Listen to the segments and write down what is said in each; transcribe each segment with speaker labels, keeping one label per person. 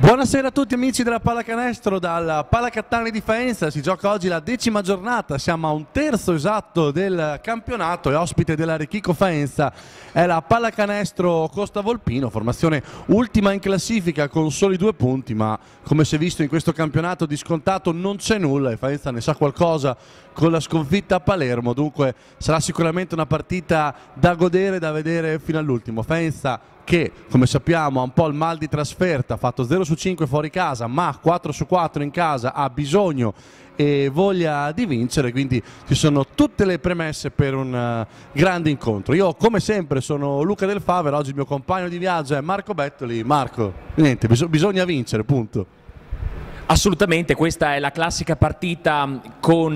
Speaker 1: Buonasera a tutti amici della pallacanestro dal Palacattani di Faenza. Si gioca oggi la 10ª giornata, siamo a un terzo esatto del campionato e ospite dell'Arechico Faenza è la Pallacanestro Costa Volpino, formazione ultima in classifica con soli 2 punti, ma come si è visto in questo campionato di scontato non c'è nulla e Faenza ne sa qualcosa con la sconfitta a Palermo, dunque sarà sicuramente una partita da godere, da vedere fino all'ultimo. Faenza che come sappiamo ha un po' il mal di trasferta, ha fatto 0 su 5 fuori casa ma 4 su 4 in casa, ha bisogno e voglia di vincere, quindi ci sono tutte le premesse per un grande incontro. Io come sempre sono Luca Del Favero, oggi il mio compagno di viaggio è Marco Bettoli. Marco, niente, bisogna vincere, punto.
Speaker 2: Assolutamente, questa è la classica partita con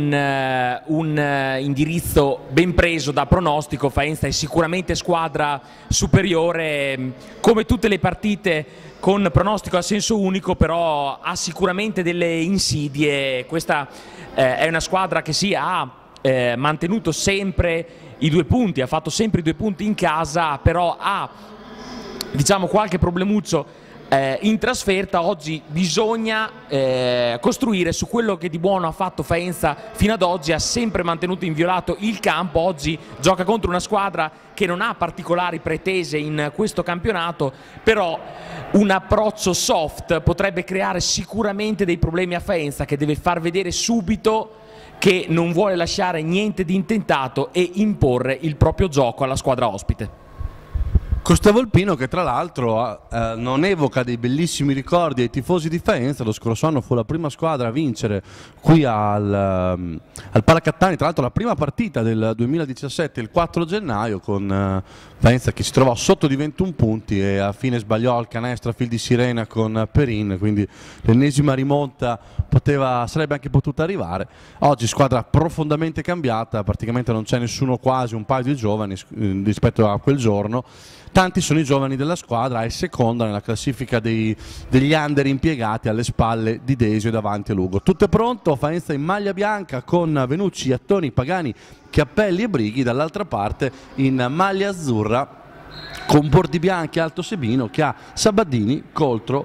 Speaker 2: un indirizzo ben preso da pronostico. Faenza è sicuramente squadra superiore, come tutte le partite con pronostico a senso unico, però ha sicuramente delle insidie. Questa è una squadra che sì, ha mantenuto sempre i 2 punti, ha fatto sempre i 2 punti in casa, però ha, diciamo, qualche problemuccio in trasferta. Oggi bisogna costruire su quello che di buono ha fatto Faenza fino ad oggi, ha sempre mantenuto inviolato il campo. Oggi gioca contro una squadra che non ha particolari pretese in questo campionato, però un approccio soft potrebbe creare sicuramente dei problemi a Faenza, che deve far vedere subito che non vuole lasciare niente di intentato e imporre il proprio gioco alla squadra ospite.
Speaker 1: Costa Volpino che tra l'altro non evoca dei bellissimi ricordi ai tifosi di Faenza. Lo scorso anno fu la prima squadra a vincere qui al Palacattani, tra l'altro la prima partita del 2017 il 4 gennaio con Faenza che si trovò sotto di 21 punti e a fine sbagliò il canestro a fil di sirena con Perin, quindi l'ennesima rimonta sarebbe anche potuta arrivare. Oggi squadra profondamente cambiata, praticamente non c'è nessuno, quasi un paio di giovani rispetto a quel giorno. Tanti sono i giovani della squadra, è seconda nella classifica degli under impiegati alle spalle di Desio e davanti a Lugo. Tutto è pronto, Faenza in maglia bianca con Venucci, Attoni, Pagani, Chiappelli e Brighi, dall'altra parte in maglia azzurra con bordi bianchi Alto Sebino che ha Sabadini, Coltro,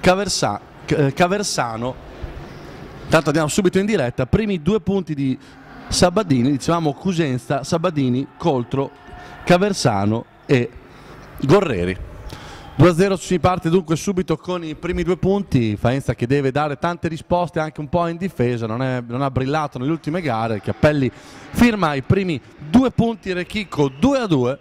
Speaker 1: Caversano. Tanto andiamo subito in diretta, primi 2 punti di Sabadini, dicevamo Cusenza, Sabadini, Coltro, Caversano e Gorreri. 2-0 si parte dunque subito con i primi 2 punti. Faenza che deve dare tante risposte anche un po' in difesa, non ha brillato nelle ultime gare. Chiappelli firma i primi 2 punti, Arechico 2-2.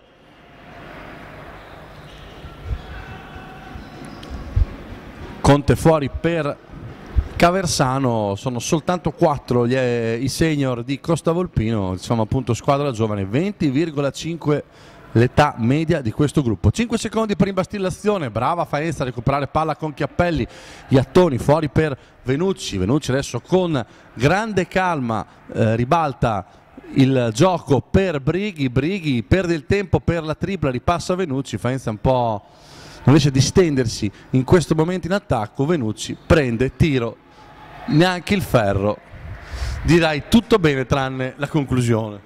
Speaker 1: Conte fuori per Caversano, sono soltanto 4 i senior di Costa Volpino, diciamo appunto squadra giovane, 20,5 l'età media di questo gruppo. 5 secondi per imbastire l'azione, brava Faenza a recuperare palla con Chiappelli, Iattoni fuori per Venucci adesso con grande calma ribalta il gioco per Brighi perde il tempo per la tripla, ripassa Venucci, Faenza un po' non riesce a distendersi in questo momento in attacco, Venucci prende tiro, neanche il ferro, direi tutto bene tranne la conclusione.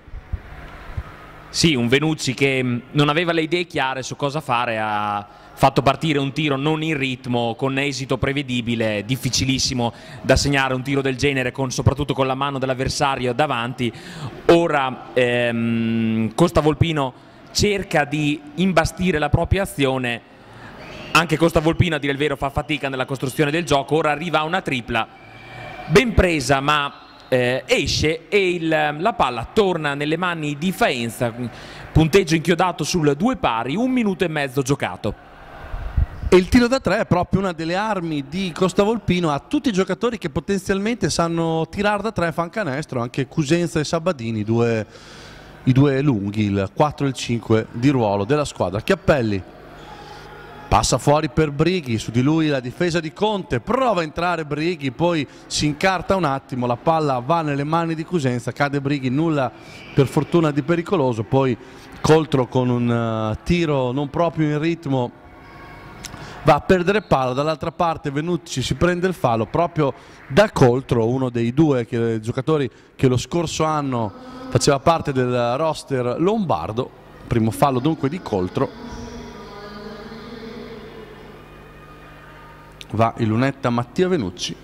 Speaker 2: Sì, un Venucci che non aveva le idee chiare su cosa fare, ha fatto partire un tiro non in ritmo, con esito prevedibile, difficilissimo da segnare un tiro del genere, soprattutto con la mano dell'avversario davanti. Ora Costa Volpino cerca di imbastire la propria azione, anche Costa Volpino a dire il vero fa fatica nella costruzione del gioco. Ora arriva una tripla ben presa ma esce e la palla torna nelle mani di Faenza, punteggio inchiodato sul 2 pari, 1 minuto e mezzo giocato.
Speaker 1: E il tiro da 3 è proprio una delle armi di Costa Volpino, ha tutti i giocatori che potenzialmente sanno tirare da 3, fan canestro, anche Cusenza e Sabadini, i due lunghi, il 4 e il 5 di ruolo della squadra. Chiappelli passa fuori per Brighi, su di lui la difesa di Conte, prova a entrare Brighi, poi si incarta un attimo, la palla va nelle mani di Cusenza, cade Brighi, nulla per fortuna di pericoloso, poi Coltro con un tiro non proprio in ritmo va a perdere palla, dall'altra parte Venucci si prende il fallo proprio da Coltro, uno dei 2 giocatori che lo scorso anno faceva parte del roster lombardo. Primo fallo dunque di Coltro. va in lunetta Mattia Venucci.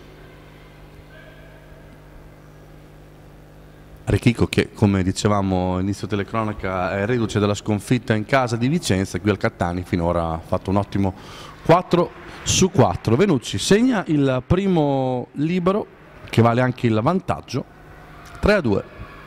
Speaker 1: Rechico che, come dicevamo all'inizio telecronaca, è reduce dalla sconfitta in casa di Vicenza. Qui al Cattani finora ha fatto un ottimo 4/4. Venucci segna il primo libero, che vale anche il vantaggio, 3-2.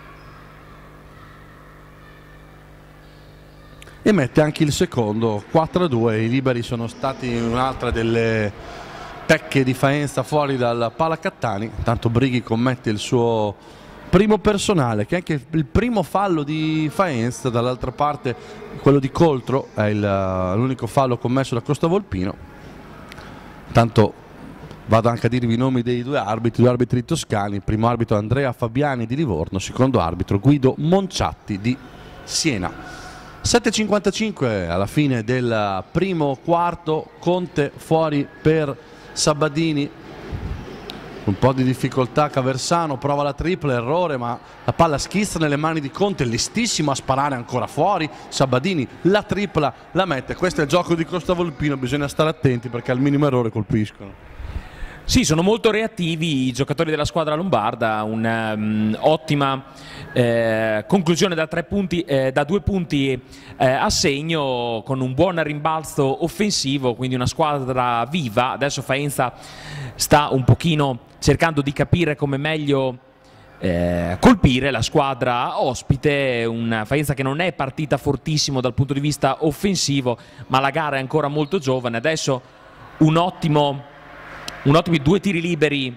Speaker 1: E mette anche il secondo, 4-2. I liberi sono stati un'altra delle tecche di Faenza fuori dal Palacattani. Intanto Brighi commette il suo primo personale, che è anche il primo fallo di Faenza. Dall'altra parte quello di Coltro è l'unico fallo commesso da Costa Volpino. Tanto vado anche a dirvi i nomi dei due arbitri toscani. Il primo arbitro Andrea Fabiani di Livorno, secondo arbitro Guido Monciatti di Siena. 7:55 alla fine del primo quarto, Conte fuori per Sabbadini. Un po' di difficoltà Caversano, prova la tripla, errore, ma la palla schizza nelle mani di Conte, listissimo a sparare ancora fuori. Sabbadini la tripla la mette. Questo è il gioco di Costa Volpino, bisogna stare attenti perché al minimo errore colpiscono.
Speaker 2: Sì, sono molto reattivi i giocatori della squadra lombarda, un'ottima conclusione da 2 punti a segno, con un buon rimbalzo offensivo, quindi una squadra viva. Adesso Faenza sta un pochino cercando di capire come meglio colpire la squadra ospite. Una Faenza che non è partita fortissimo dal punto di vista offensivo, ma la gara è ancora molto giovane. Adesso ottimi 2 tiri liberi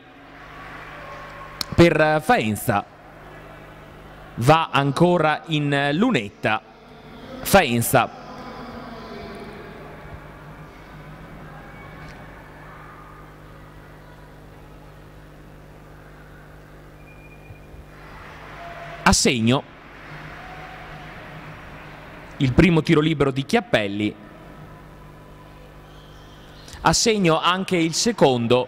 Speaker 2: per Faenza. Va ancora in lunetta Faenza. A segno il primo tiro libero di Chiappelli. A segno anche il secondo.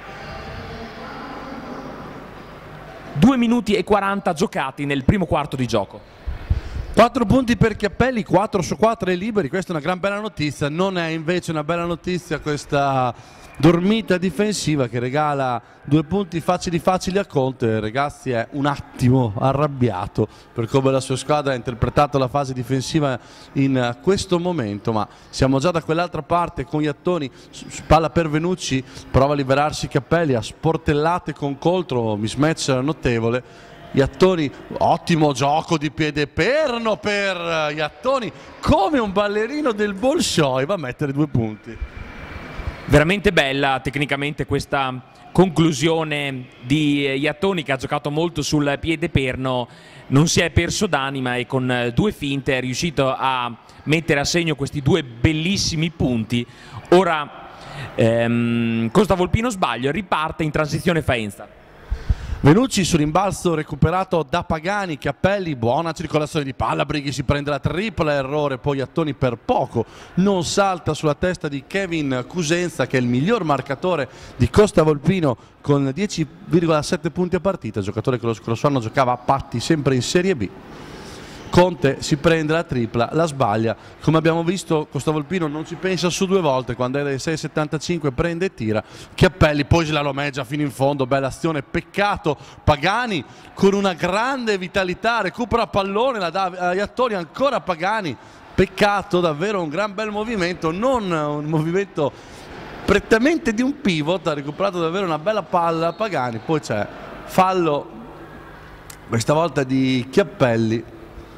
Speaker 2: 2 minuti e 40 giocati nel primo quarto di gioco.
Speaker 1: 4 punti per Chiappelli, 4/4 ai liberi. Questa è una gran bella notizia. Non è invece una bella notizia questa dormita difensiva che regala 2 punti facili a Conte. Ragazzi, è un attimo arrabbiato per come la sua squadra ha interpretato la fase difensiva in questo momento, ma siamo già da quell'altra parte con Iattoni. Palla per Venucci, prova a liberarsi Chiappelli, a sportellate con Coltro, mismatch notevole. Iattoni, ottimo gioco di piede perno per Iattoni, come un ballerino del Bolshoi, va a mettere 2 punti.
Speaker 2: Veramente bella tecnicamente questa conclusione di Iattoni, che ha giocato molto sul piede perno, non si è perso d'anima e con 2 finte è riuscito a mettere a segno questi 2 bellissimi punti. Ora Costa Volpino sbaglia, riparte in transizione Faenza.
Speaker 1: Venucci su rimbalzo recuperato da Pagani. Chiappelli, buona circolazione di palla, Brighi si prende la tripla, errore, poi Iattoni per poco non salta sulla testa di Kevin Cusenza, che è il miglior marcatore di Costa Volpino con 10,7 punti a partita, giocatore che lo scorso anno giocava a patti sempre in Serie B. Conte si prende la tripla, la sbaglia. Come abbiamo visto, Costa Volpino non ci pensa su 2 volte, quando è dai 6,75 prende e tira. Chiappelli poi slalomeggia fino in fondo, bella azione, peccato. Pagani con una grande vitalità recupera pallone, la dà a Iattoni, ancora Pagani, peccato, davvero un gran bel movimento, non un movimento prettamente di un pivot, ha recuperato davvero una bella palla Pagani. Poi c'è fallo questa volta di Chiappelli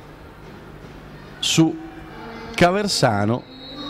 Speaker 1: su Caversazio.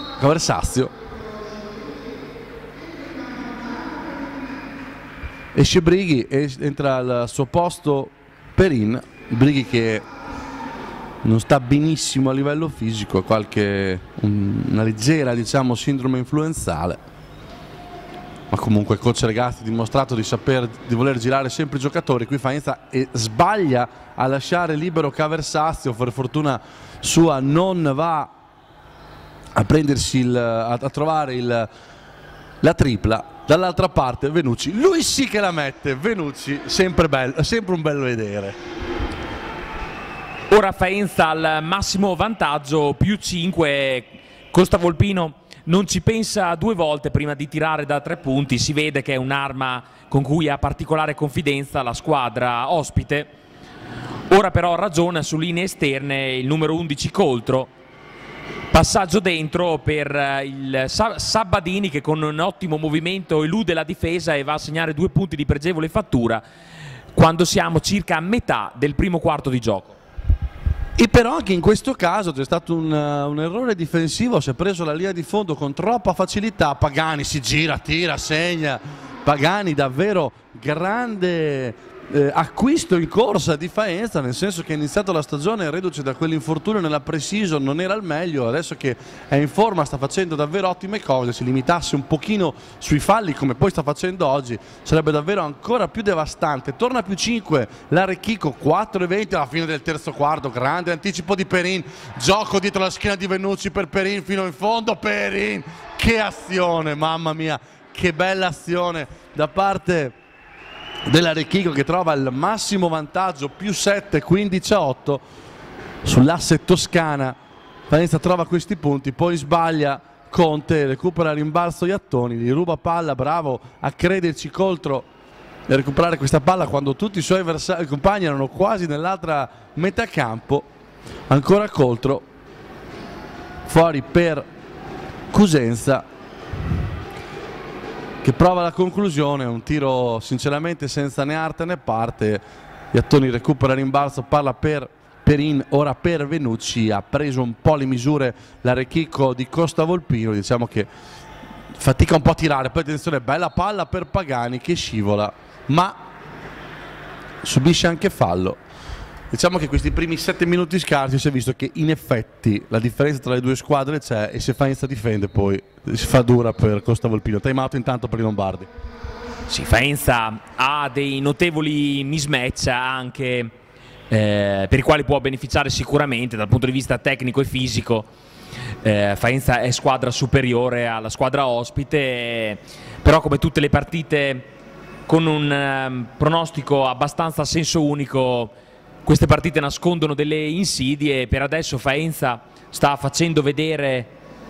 Speaker 1: Esce Brighi e entra al suo posto Perin. Brighi che non sta benissimo a livello fisico, ha una leggera, diciamo, sindrome influenzale, ma comunque il coach Regazzi ha dimostrato di voler girare sempre i giocatori. Qui Faenza sbaglia a lasciare libero Caversazio, per fortuna sua non va a prendersi a trovare la tripla. Dall'altra parte Venucci, lui sì che la mette. Venucci sempre un bello vedere.
Speaker 2: Ora Faenza al massimo vantaggio, +5, Costa Volpino non ci pensa due volte prima di tirare da 3 punti, si vede che è un'arma con cui ha particolare confidenza la squadra ospite. Ora però ragiona su linee esterne il numero 11 Coltro, passaggio dentro per il Sabbadini che con un ottimo movimento elude la difesa e va a segnare 2 punti di pregevole fattura quando siamo circa a metà del primo quarto di gioco.
Speaker 1: E però anche in questo caso c'è stato un errore difensivo, si è preso la linea di fondo con troppa facilità, Pagani si gira, tira, segna, Pagani davvero grande acquisto in corsa di Faenza, nel senso che è iniziato la stagione reduce da quell'infortunio nella pre-season, non era il meglio, adesso che è in forma sta facendo davvero ottime cose, se limitasse un pochino sui falli come poi sta facendo oggi sarebbe davvero ancora più devastante. Torna più 5 l'Arechico, 4:20 alla fine del terzo quarto, grande anticipo di Perin, gioco dietro la schiena di Venucci per Perin fino in fondo, Perin, che azione, mamma mia, che bella azione da parte dell'Arechico che trova il massimo vantaggio, più 7, 15-8 sull'asse toscana. Faenza trova questi punti, poi sbaglia Conte, recupera il rimbalzo Iattoni, gli ruba palla, bravo a crederci Coltro e recuperare questa palla quando tutti i suoi compagni erano quasi nell'altra metà campo. Ancora Coltro, fuori per Cusenza che prova la conclusione, un tiro sinceramente senza né arte né parte. Iattoni recupera il rimbalzo, palla per Perin, ora per Venucci, ha preso un po' le misure l'Arechico di Costa Volpino, diciamo che fatica un po' a tirare, poi attenzione, bella palla per Pagani che scivola, ma subisce anche fallo. Diciamo che questi primi 7 minuti scarsi si è visto che in effetti la differenza tra le due squadre c'è e se Faenza difende poi si fa dura per Costa Volpino. Time out intanto per i lombardi.
Speaker 2: Sì, Faenza ha dei notevoli mismatch anche per i quali può beneficiare sicuramente dal punto di vista tecnico e fisico. Faenza è squadra superiore alla squadra ospite, però come tutte le partite con un pronostico abbastanza a senso unico, queste partite nascondono delle insidie. Per adesso Faenza sta facendo vedere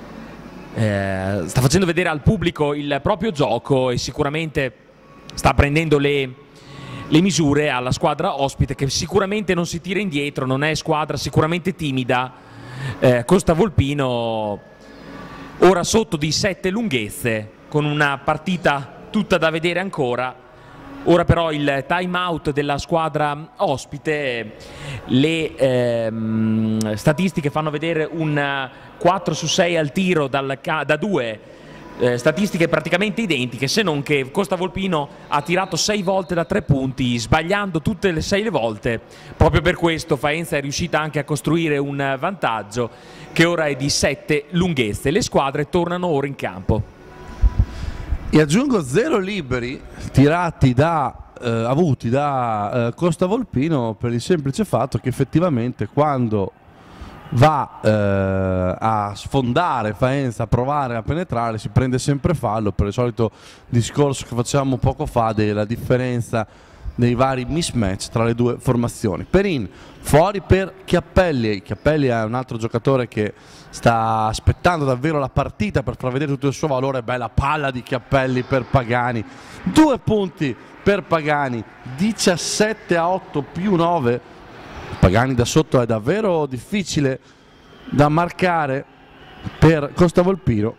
Speaker 2: al pubblico il proprio gioco e sicuramente sta prendendo le misure alla squadra ospite, che sicuramente non si tira indietro, non è squadra sicuramente timida. Costa Volpino ora sotto di 7 lunghezze con una partita tutta da vedere ancora. Ora però il time out della squadra ospite, le statistiche fanno vedere un 4 su 6 al tiro da 2, statistiche praticamente identiche, se non che Costa Volpino ha tirato 6 volte da 3 punti, sbagliando tutte le 6 volte. Proprio per questo Faenza è riuscita anche a costruire un vantaggio che ora è di 7 lunghezze. Le squadre tornano ora in campo.
Speaker 1: E aggiungo 0 liberi tirati avuti da Costa Volpino per il semplice fatto che effettivamente quando va a sfondare Faenza, a provare a penetrare, si prende sempre fallo per il solito discorso che facevamo poco fa della differenza dei vari mismatch tra le due formazioni. Perin fuori per Chiappelli. Chiappelli è un altro giocatore che sta aspettando davvero la partita per far vedere tutto il suo valore. Bella palla di Chiappelli per Pagani, 2 punti per Pagani, 17-8 più 9. Pagani da sotto è davvero difficile da marcare per Costa Volpino.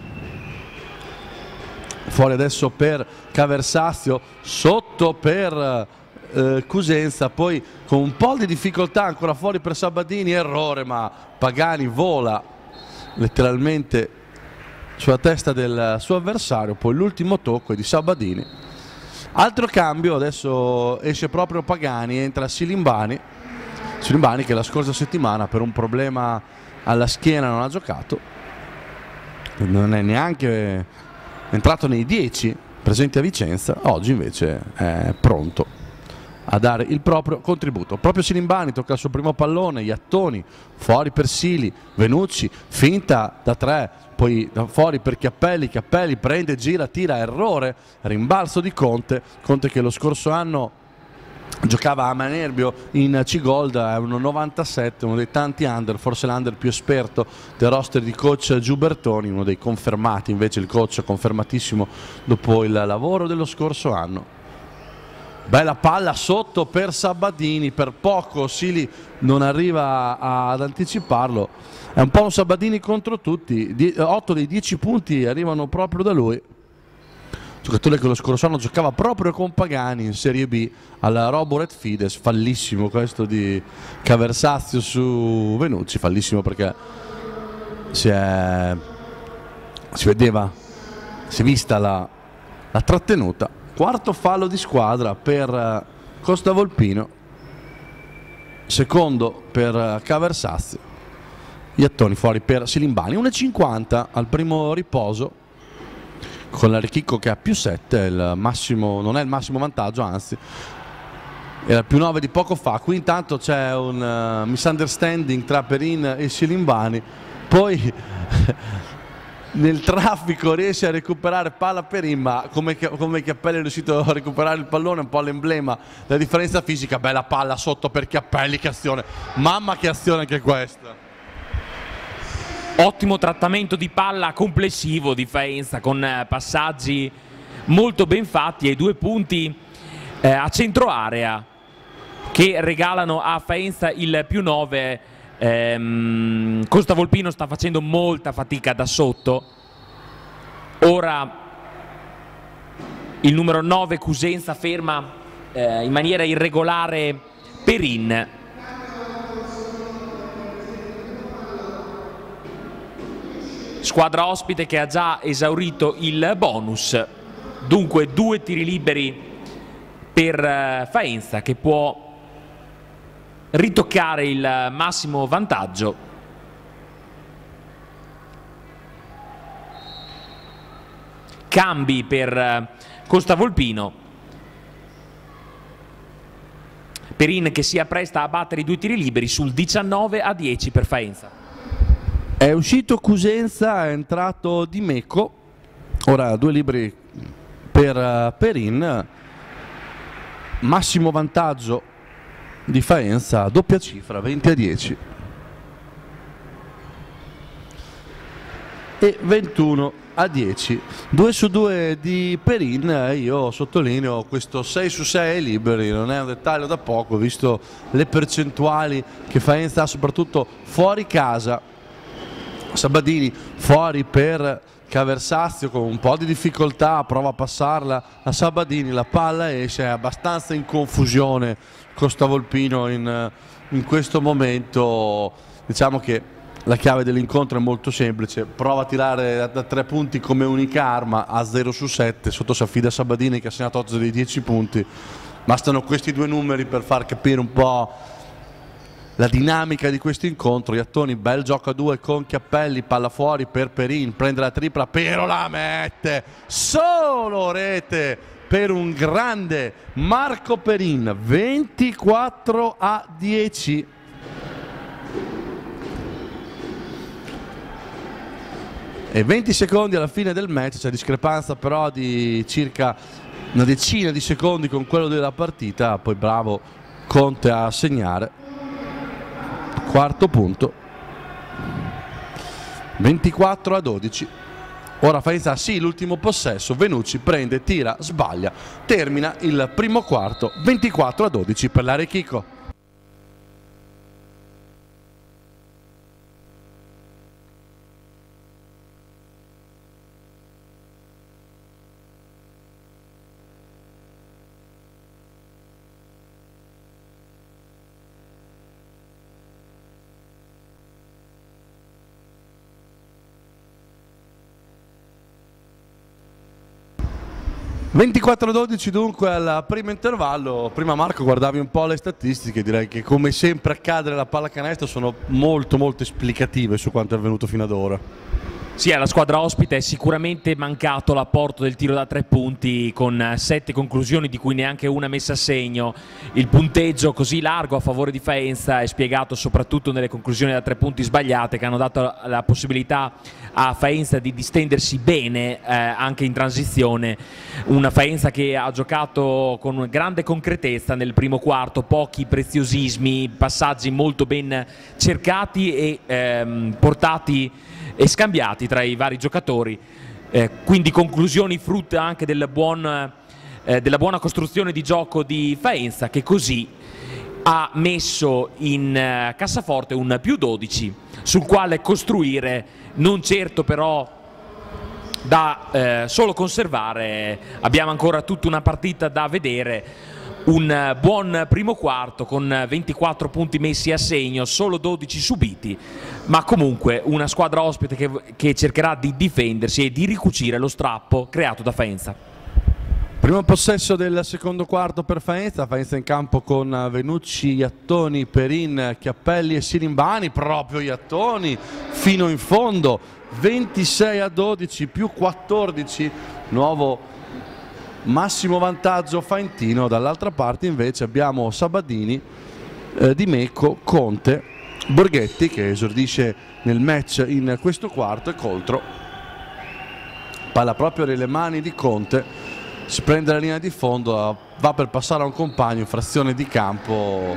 Speaker 1: Fuori adesso per Caversazio, sotto per Cusenza, poi con un po' di difficoltà ancora fuori per Sabbadini, errore, ma Pagani vola letteralmente sulla testa del suo avversario. Poi l'ultimo tocco è di Sabbadini. Altro cambio, adesso esce proprio Pagani, entra Silimbani che la scorsa settimana per un problema alla schiena non ha giocato, non è neanche entrato nei 10 presenti a Vicenza. Oggi invece è pronto a dare il proprio contributo. Proprio Silimbani tocca il suo primo pallone, Iattoni fuori per Sili, Venucci finta da 3, poi fuori per Chiappelli, Chiappelli prende, gira, tira, errore, rimbalzo di Conte che lo scorso anno giocava a Manerbio in C-Gold, è un 97, uno dei tanti under, forse l'under più esperto del roster di coach Giubertoni, uno dei confermati, invece il coach confermatissimo dopo il lavoro dello scorso anno. Bella palla sotto per Sabbadini, per poco Sili non arriva ad anticiparlo, è un po' un Sabbadini contro tutti, 8 dei 10 punti arrivano proprio da lui. Giocatore che lo scorso anno giocava proprio con Pagani in Serie B alla Roboret Fides, fallissimo questo di Caversazio su Venucci, fallissimo perché si vedeva, si è vista la trattenuta. Quarto fallo di squadra per Costa Volpino, secondo per Caversazio, Iattoni fuori per Silimbani. 1,50 al primo riposo, con l'Arechicco che ha più 7, il massimo, non è il massimo vantaggio, anzi era più 9 di poco fa. Qui intanto c'è un misunderstanding tra Perin e Silimbani, poi nel traffico riesce a recuperare palla Perin, ma come Chiappelli è riuscito a recuperare il pallone, un po' l'emblema della differenza fisica. Bella palla sotto per Chiappelli, che azione, mamma che azione anche questa.
Speaker 2: Ottimo trattamento di palla complessivo di Faenza, con passaggi molto ben fatti e 2 punti a centro area che regalano a Faenza il più 9. Costa Volpino sta facendo molta fatica da sotto. Ora il numero 9 Cusenza ferma in maniera irregolare Perin. Squadra ospite che ha già esaurito il bonus, dunque 2 tiri liberi per Faenza, che può ritoccare il massimo vantaggio. Cambi per Costa Volpino. Perin che si appresta a battere i 2 tiri liberi sul 19-10 per Faenza.
Speaker 1: È uscito Cusenza, è entrato Di Meco, ora 2 liberi per Perin, massimo vantaggio di Faenza, doppia cifra, 20-10 e 21-10, 2 su 2 di Perin. Io sottolineo questo 6 su 6 liberi, non è un dettaglio da poco visto le percentuali che Faenza ha soprattutto fuori casa. Sabadini fuori per Caversazio con un po' di difficoltà, prova a passarla a Sabadini, la palla esce, è abbastanza in confusione Costa Volpino in questo momento. Diciamo che la chiave dell'incontro è molto semplice, prova a tirare da 3 punti come unica arma a 0 su 7, sotto si affida a Sabadini che ha segnato 8 dei 10 punti. Bastano questi 2 numeri per far capire un po' la dinamica di questo incontro. Iattoni, bel gioco a 2 con Chiappelli, palla fuori per Perin, prende la tripla, però la mette, solo rete per un grande Marco Perin, 24-10. E 20 secondi alla fine del match, c'è discrepanza però di circa una decina di secondi con quello della partita, poi bravo Conte a segnare. Quarto punto, 24-12. Ora Faenza sì, l'ultimo possesso, Venucci prende, tira, sbaglia, termina il primo quarto, 24-12 per l'Arechico. (24-12) dunque al primo intervallo. Prima Marco guardavi un po' le statistiche, direi che come sempre accade nella pallacanestro sono molto esplicative su quanto è avvenuto fino ad ora.
Speaker 2: Sì, alla squadra ospite è sicuramente mancato l'apporto del tiro da 3 punti con 7 conclusioni di cui neanche una messa a segno. Il punteggio così largo a favore di Faenza è spiegato soprattutto nelle conclusioni da 3 punti sbagliate, che hanno dato la possibilità a Faenza di distendersi bene anche in transizione. Una Faenza che ha giocato con grande concretezza nel primo quarto, pochi preziosismi, passaggi molto ben cercati e portati e scambiati tra i vari giocatori, quindi conclusioni frutto anche della buona costruzione di gioco di Faenza, che così ha messo in cassaforte un +12 sul quale costruire, non certo però da solo conservare. Abbiamo ancora tutta una partita da vedere. Un buon primo quarto con 24 punti messi a segno, solo 12 subiti, ma comunque una squadra ospite che cercherà di difendersi e di ricucire lo strappo creato da Faenza.
Speaker 1: Primo possesso del secondo quarto per Faenza, Faenza in campo con Venucci, Iattoni, Perin, Chiappelli e Silimbani, proprio Iattoni fino in fondo, 26-12 più 14, nuovo massimo vantaggio faentino. Dall'altra parte invece abbiamo Sabadini, Di Mecco, Conte, Borghetti che esordisce nel match in questo quarto, e Coltro, palla proprio nelle mani di Conte, si prende la linea di fondo, va per passare a un compagno in frazione di campo.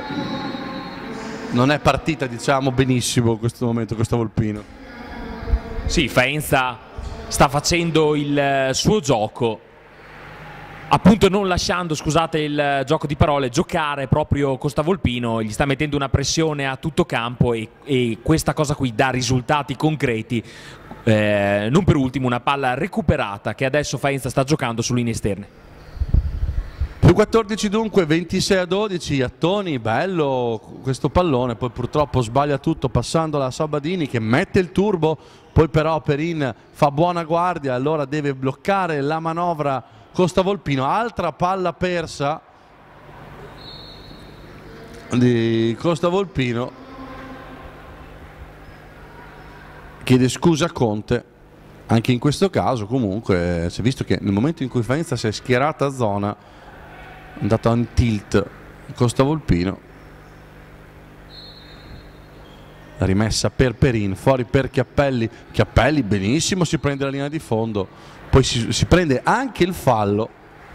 Speaker 1: Non è partita, diciamo, benissimo in questo momento questa Volpino.
Speaker 2: Sì, Faenza sta facendo il suo gioco, appunto non lasciando, scusate il gioco di parole, giocare proprio Costa Volpino, gli sta mettendo una pressione a tutto campo e questa cosa qui dà risultati concreti. Non per ultimo una palla recuperata che adesso Faenza sta giocando su linee esterne.
Speaker 1: Più 14 dunque, 26-12, Iattoni, bello questo pallone, poi purtroppo sbaglia tutto passandola a Sabadini che mette il turbo, poi però Perin fa buona guardia, allora deve bloccare la manovra Costa Volpino. Altra palla persa di Costa Volpino, chiede scusa a Conte. Anche in questo caso comunque si è visto che nel momento in cui Faenza si è schierata a zona, è andato in tilt Costa Volpino, la rimessa per Perin, fuori per Chiappelli, Chiappelli benissimo, si prende la linea di fondo, poi si prende anche il fallo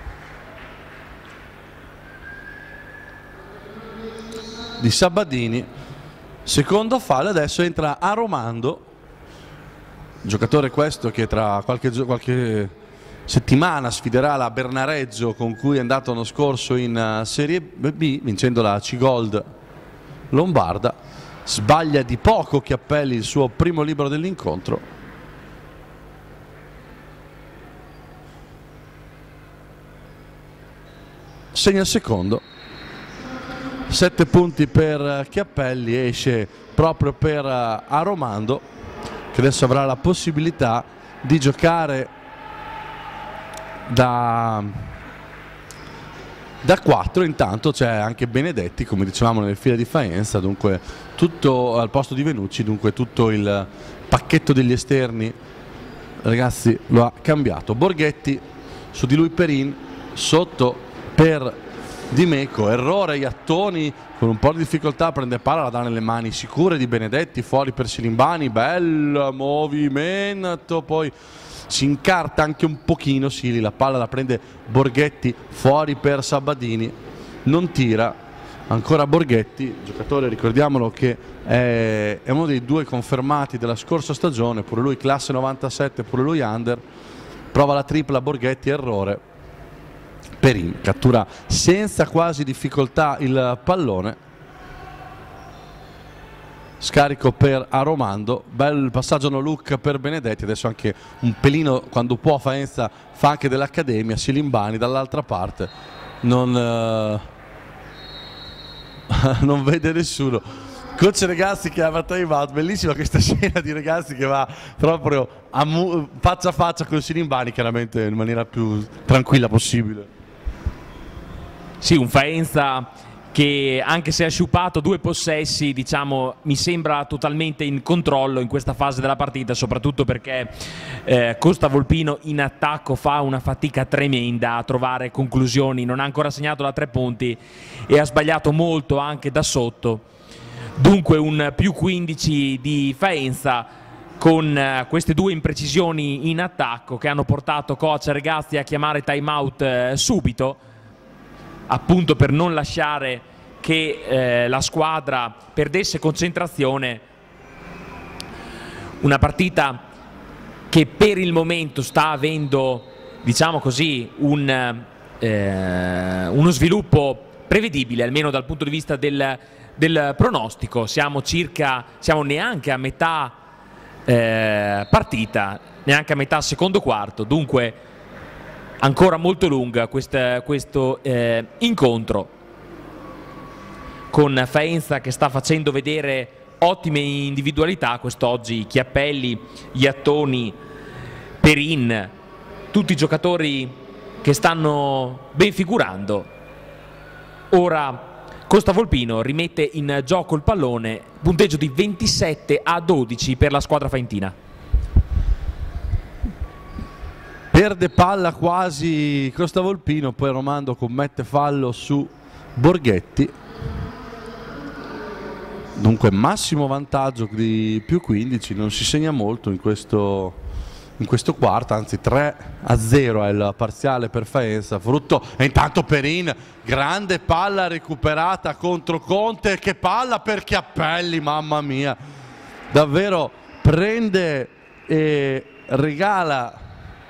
Speaker 1: di Sabadini, secondo fallo. Adesso entra Aromando, giocatore questo che tra qualche settimana sfiderà la Bernareggio, con cui è andato l'anno scorso in Serie B vincendo la C-Gold lombarda. Sbaglia di poco Chiappelli il suo primo libero dell'incontro. Segna il secondo, 7 punti per Chiappelli, esce proprio per Aromando, che adesso avrà la possibilità di giocare da 4. Intanto c'è anche Benedetti, come dicevamo, nelle file di Faenza, dunque tutto al posto di Venucci, dunque tutto il pacchetto degli esterni, ragazzi, lo ha cambiato. Borghetti, su di lui Perin, sotto per Di Mecco, errore Iattoni con un po' di difficoltà, prende palla, la dà nelle mani sicure di Benedetti, fuori per Silimbani, bel movimento, poi si incarta anche un pochino Sili, la palla la prende Borghetti, fuori per Sabadini, non tira, ancora Borghetti, giocatore, ricordiamolo, che è uno dei 2 confermati della scorsa stagione, pure lui classe 97, pure lui under, prova la tripla Borghetti, errore. Perin cattura senza quasi difficoltà il pallone, scarico per Aromando, bel passaggio no look per Benedetti, adesso anche un pelino, quando può Faenza fa anche dell'Accademia. Silimbani dall'altra parte non vede nessuno. Coach Regazzi che ha time out, bellissima questa scena di Regazzi che va proprio faccia a faccia con Silimbani, chiaramente in maniera più tranquilla possibile.
Speaker 2: Sì, un Faenza che anche se ha sciupato 2 possessi, diciamo, mi sembra totalmente in controllo in questa fase della partita, soprattutto perché Costa Volpino in attacco fa una fatica tremenda a trovare conclusioni, non ha ancora segnato da 3 punti e ha sbagliato molto anche da sotto. Dunque un più 15 di Faenza con queste 2 imprecisioni in attacco che hanno portato coach Regazzi a chiamare time out subito, appunto per non lasciare che la squadra perdesse concentrazione. Una partita che per il momento sta avendo, diciamo così, uno sviluppo prevedibile, almeno dal punto di vista del pronostico. Siamo neanche a metà partita, neanche a metà secondo quarto, dunque ancora molto lunga questo incontro, con Faenza che sta facendo vedere ottime individualità quest'oggi, Chiappelli, Iattoni, Perin, tutti giocatori che stanno ben figurando. Ora Costa Volpino rimette in gioco il pallone, punteggio di 27-12 per la squadra faentina.
Speaker 1: Perde palla quasi Costa Volpino, poi Romando commette fallo su Borghetti. Dunque massimo vantaggio di più 15, non si segna molto in questo quarto, anzi 3-0 è il parziale per Faenza, frutto, e intanto Perin, grande palla recuperata contro Conte, che palla per Chiappelli, mamma mia, davvero prende e regala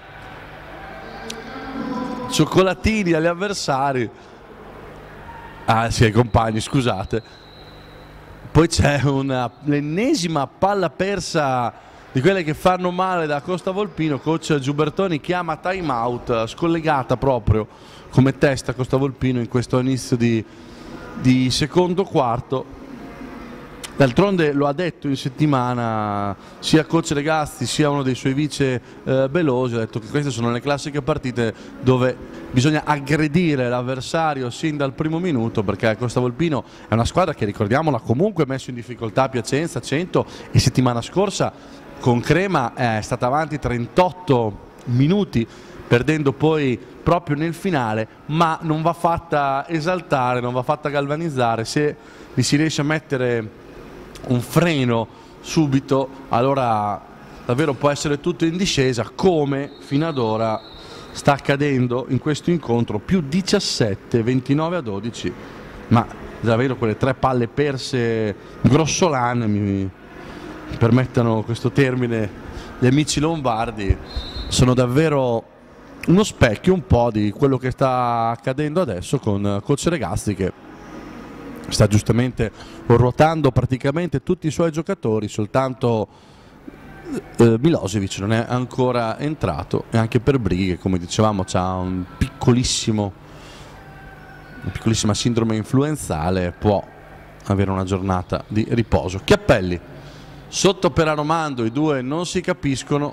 Speaker 1: cioccolatini agli avversari, sì, ai compagni, scusate. Poi c'è l'ennesima palla persa di quelle che fanno male da Costa Volpino. Coach Giubertoni chiama time out, scollegata proprio come testa Costa Volpino in questo inizio di secondo quarto. D'altronde lo ha detto in settimana sia coach Regazzi sia uno dei suoi vice Belosi, ha detto che queste sono le classiche partite dove bisogna aggredire l'avversario sin dal primo minuto, perché Costa Volpino è una squadra che, ricordiamola, comunque ha messo in difficoltà Piacenza 100, e settimana scorsa con Crema è stata avanti 38 minuti, perdendo poi proprio nel finale, ma non va fatta esaltare, non va fatta galvanizzare. Se vi si riesce a mettere un freno subito, allora davvero può essere tutto in discesa, come fino ad ora sta accadendo in questo incontro. Più 17, 29-12, ma davvero quelle 3 palle perse grossolane, mi permettano questo termine gli amici lombardi, sono davvero uno specchio un po' di quello che sta accadendo adesso con coach Regazzi, che sta giustamente ruotando praticamente tutti i suoi giocatori, soltanto Milosevic non è ancora entrato, e anche per Brighi, che come dicevamo ha una piccolissima sindrome influenzale, può avere una giornata di riposo. Chiappelli sotto per Aromando, i due non si capiscono,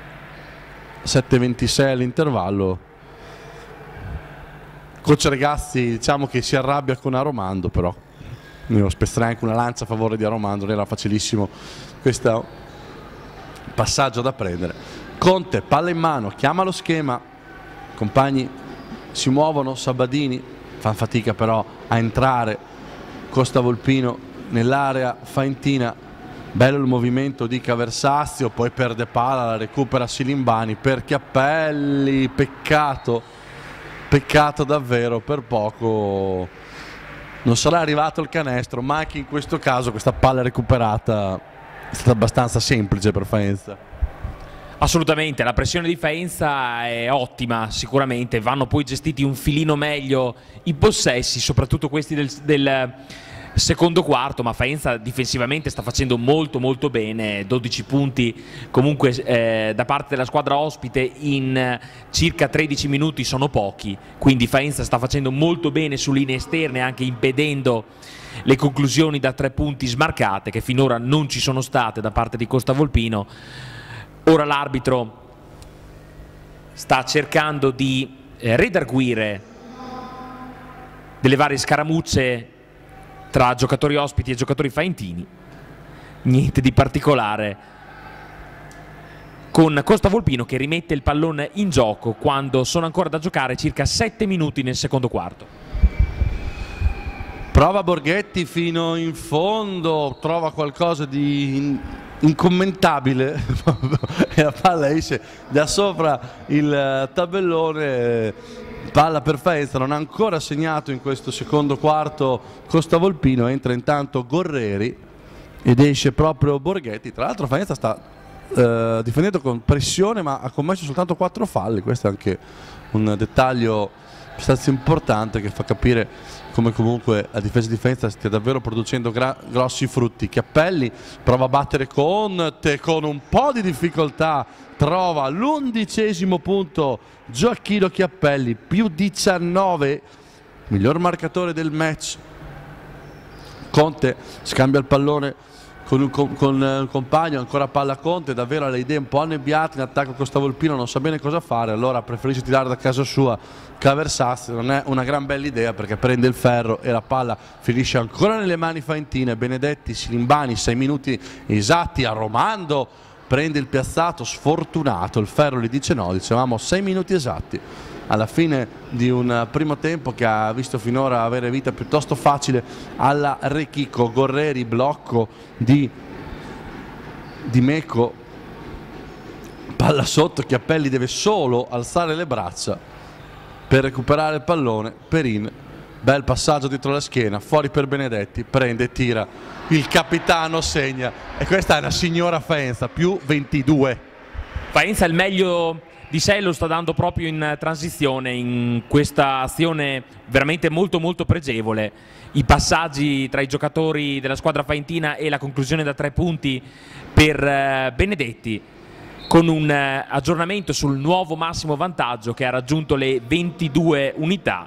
Speaker 1: 7-26 all'intervallo. Coach Regazzi diciamo che si arrabbia con Aromando, però io spezzerei anche una lancia a favore di Aromando, non era facilissimo questo passaggio da prendere. Conte, palla in mano, chiama lo schema, compagni si muovono, Sabadini fa fatica però a entrare, Costa Volpino nell'area faentina, bello il movimento di Caversazio, poi perde palla, la recupera Silimbani per Chiappelli, peccato davvero, per poco non sarà arrivato il canestro, ma anche in questo caso questa palla recuperata è stata abbastanza semplice per Faenza.
Speaker 2: Assolutamente, la pressione di Faenza è ottima, sicuramente vanno poi gestiti un filino meglio i possessi, soprattutto questi del secondo quarto, ma Faenza difensivamente sta facendo molto bene, 12 punti comunque da parte della squadra ospite in circa 13 minuti sono pochi, quindi Faenza sta facendo molto bene su linee esterne, anche impedendo le conclusioni da 3 punti smarcate, che finora non ci sono state da parte di Costa Volpino. Ora l'arbitro sta cercando di redarguire delle varie scaramucce tra giocatori ospiti e giocatori faentini, niente di particolare, con Costa Volpino che rimette il pallone in gioco quando sono ancora da giocare circa 7 minuti nel secondo quarto.
Speaker 1: Prova Borghetti fino in fondo, trova qualcosa di incommentabile e la palla esce da sopra il tabellone, palla per Faenza. Non ha ancora segnato in questo secondo quarto Costa Volpino, entra intanto Gorreri ed esce proprio Borghetti. Tra l'altro Faenza sta difendendo con pressione, ma ha commesso soltanto 4 falli. Questo è anche un dettaglio abbastanza importante che fa capire come comunque la difesa stia davvero producendo grossi frutti. Chiappelli prova a battere Conte con un po' di difficoltà, trova l'11° punto Gioacchino Chiappelli, più 19, miglior marcatore del match. Conte scambia il pallone con un compagno, ancora palla Conte, davvero ha le idee un po' annebbiate in attacco. Costa Volpino non sa bene cosa fare, allora preferisce tirare da casa sua Caversassi. Non è una gran bella idea perché prende il ferro e la palla finisce ancora nelle mani faentine. Benedetti, Silimbani, 6 minuti esatti, Aromando prende il piazzato, sfortunato, il ferro gli dice no, dicevamo 6 minuti esatti. Alla fine di un primo tempo che ha visto finora avere vita piuttosto facile alla Rechico. Gorreri, blocco di Mecco, palla sotto, Chiappelli deve solo alzare le braccia per recuperare il pallone. Perin, bel passaggio dietro la schiena, fuori per Benedetti, prende, tira, il capitano segna e questa è una signora Faenza, più 22.
Speaker 2: Faenza il meglio di sé lo sta dando proprio in transizione, in questa azione veramente molto pregevole. I passaggi tra i giocatori della squadra faentina e la conclusione da 3 punti per Benedetti, con un aggiornamento sul nuovo massimo vantaggio che ha raggiunto le 22 unità,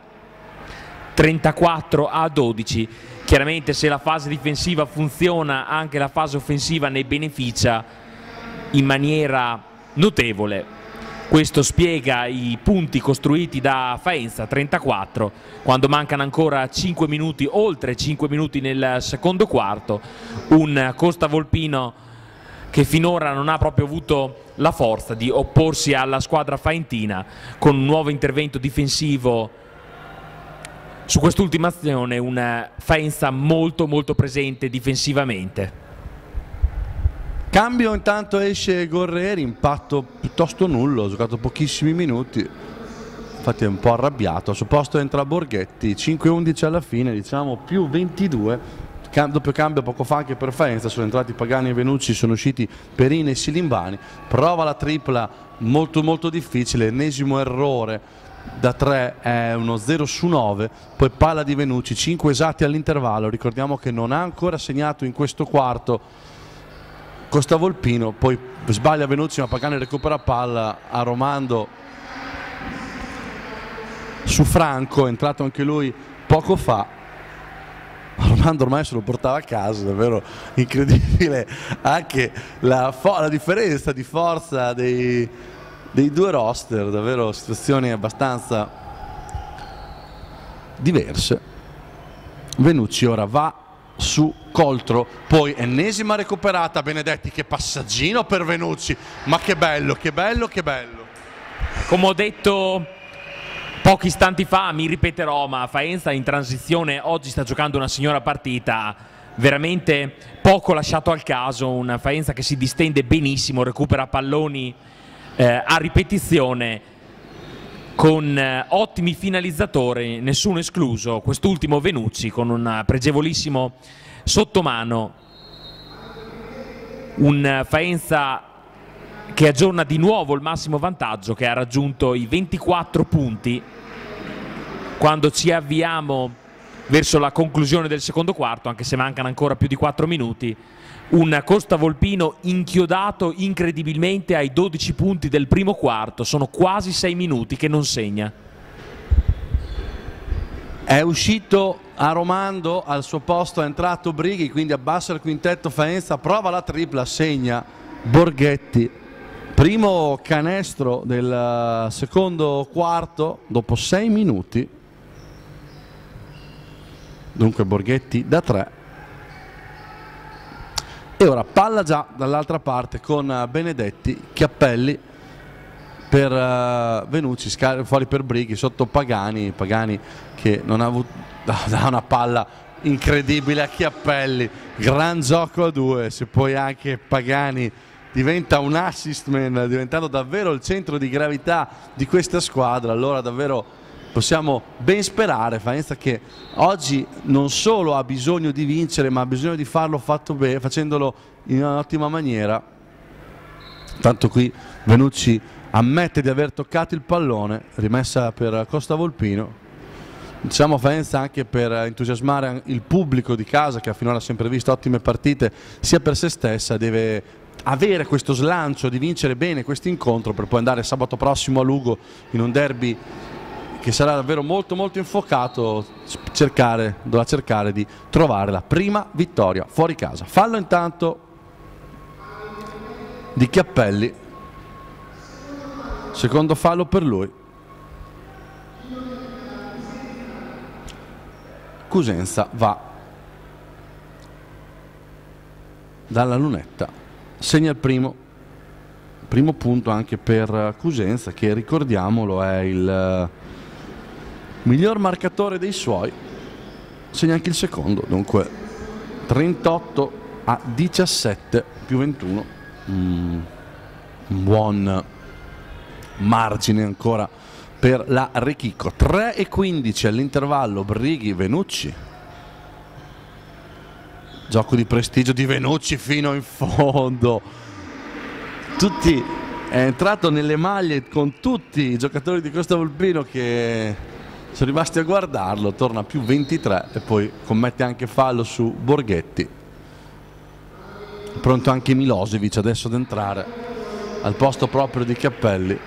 Speaker 2: 34-12. Chiaramente se la fase difensiva funziona, anche la fase offensiva ne beneficia in maniera notevole. Questo spiega i punti costruiti da Faenza, 34, quando mancano ancora 5 minuti, oltre 5 minuti nel secondo quarto. Un Costa Volpino che finora non ha proprio avuto la forza di opporsi alla squadra faentina, con un nuovo intervento difensivo su quest'ultima azione, una Faenza molto presente difensivamente.
Speaker 1: Cambio, intanto esce Gorreri, impatto piuttosto nullo, ha giocato pochissimi minuti, infatti è un po' arrabbiato. Al suo posto entra Borghetti, 5-11 alla fine, diciamo più 22, doppio cambio poco fa anche per Faenza, sono entrati Pagani e Venucci, sono usciti Perin e Silimbani. Prova la tripla molto difficile, ennesimo errore da 3, è uno 0 su 9, poi palla di Venucci, 5 esatti all'intervallo. Ricordiamo che non ha ancora segnato in questo quarto Costa Volpino, poi sbaglia Venucci ma Pagani recupera palla, Aromando su Franco, è entrato anche lui poco fa. Aromando ormai se lo portava a casa, davvero incredibile anche la differenza di forza dei due roster, davvero situazioni abbastanza diverse. Venucci ora va su Coltro, poi ennesima recuperata, Benedetti, che passaggino per Venucci, ma che bello.
Speaker 2: Come ho detto pochi istanti fa, mi ripeterò, ma Faenza in transizione oggi sta giocando una signora partita, veramente poco lasciato al caso, una Faenza che si distende benissimo, recupera palloni a ripetizione con ottimi finalizzatori, nessuno escluso, quest'ultimo Venucci con un pregevolissimo sottomano. Un Faenza che aggiorna di nuovo il massimo vantaggio, che ha raggiunto i 24 punti quando ci avviamo verso la conclusione del secondo quarto, anche se mancano ancora più di 4 minuti. Un Costa Volpino inchiodato incredibilmente ai 12 punti del primo quarto, sono quasi 6 minuti che non segna.
Speaker 1: È uscito Aromando, al suo posto è entrato Brighi, quindi abbassa il quintetto Faenza, prova la tripla, segna Borghetti. Primo canestro del secondo quarto dopo 6 minuti. dunque Borghetti da 3. E ora palla già dall'altra parte con Benedetti, Chiappelli per Venucci, fuori per Brighi, sotto Pagani che non ha avuto, da una palla incredibile a Chiappelli, gran gioco a due, se poi anche Pagani diventa un assist man, diventando davvero il centro di gravità di questa squadra, allora davvero possiamo ben sperare Faenza che oggi non solo ha bisogno di vincere, ma ha bisogno di farlo fatto bene, facendolo in un'ottima maniera. Tanto qui Venucci ammette di aver toccato il pallone, rimessa per Costa Volpino. Diciamo Faenza anche per entusiasmare il pubblico di casa che finora ha sempre visto ottime partite, sia per se stessa, deve avere questo slancio di vincere bene questo incontro per poi andare sabato prossimo a Lugo in un derby che sarà davvero molto infuocato, dovrà cercare di trovare la prima vittoria fuori casa. Fallo intanto di Chiappelli, secondo fallo per lui. Cusenza va dalla lunetta, segna il primo punto anche per Cusenza, che ricordiamolo è il miglior marcatore dei suoi, segna anche il secondo, dunque 38-17 più 21, un buon margine ancora per la Rechicco. 3:15 all'intervallo, Brighi, Venucci, gioco di prestigio di Venucci fino in fondo, è entrato nelle maglie con tutti i giocatori di Costa Volpino che sono rimasti a guardarlo, torna più 23 e poi commette anche fallo su Borghetti. Pronto anche Milosevic adesso ad entrare al posto proprio di Chiappelli.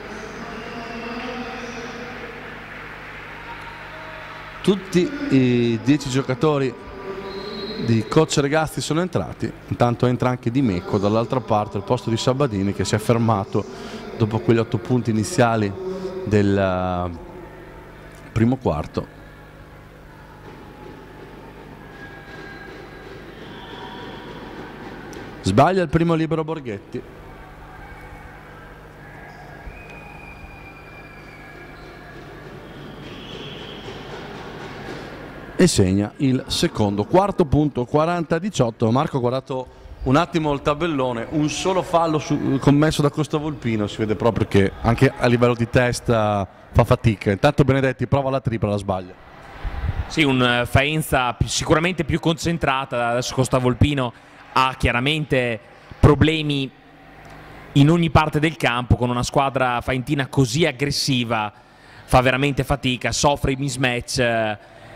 Speaker 1: Tutti i 10 giocatori di coach Regazzi sono entrati, intanto entra anche Di Mecco dall'altra parte al posto di Sabadini, che si è fermato dopo quegli 8 punti iniziali del primo quarto. Sbaglia il primo libero Borghetti. E segna il secondo. Quarto punto, 40-18. Marco ha guardato un attimo il tabellone, un solo fallo commesso da Costa Volpino, si vede proprio che anche a livello di testa fa fatica. Intanto Benedetti prova la tripla, la sbaglia.
Speaker 2: Sì, un Faenza sicuramente più concentrata. Adesso Costa Volpino ha chiaramente problemi in ogni parte del campo, con una squadra faentina così aggressiva fa veramente fatica, soffre i mismatch,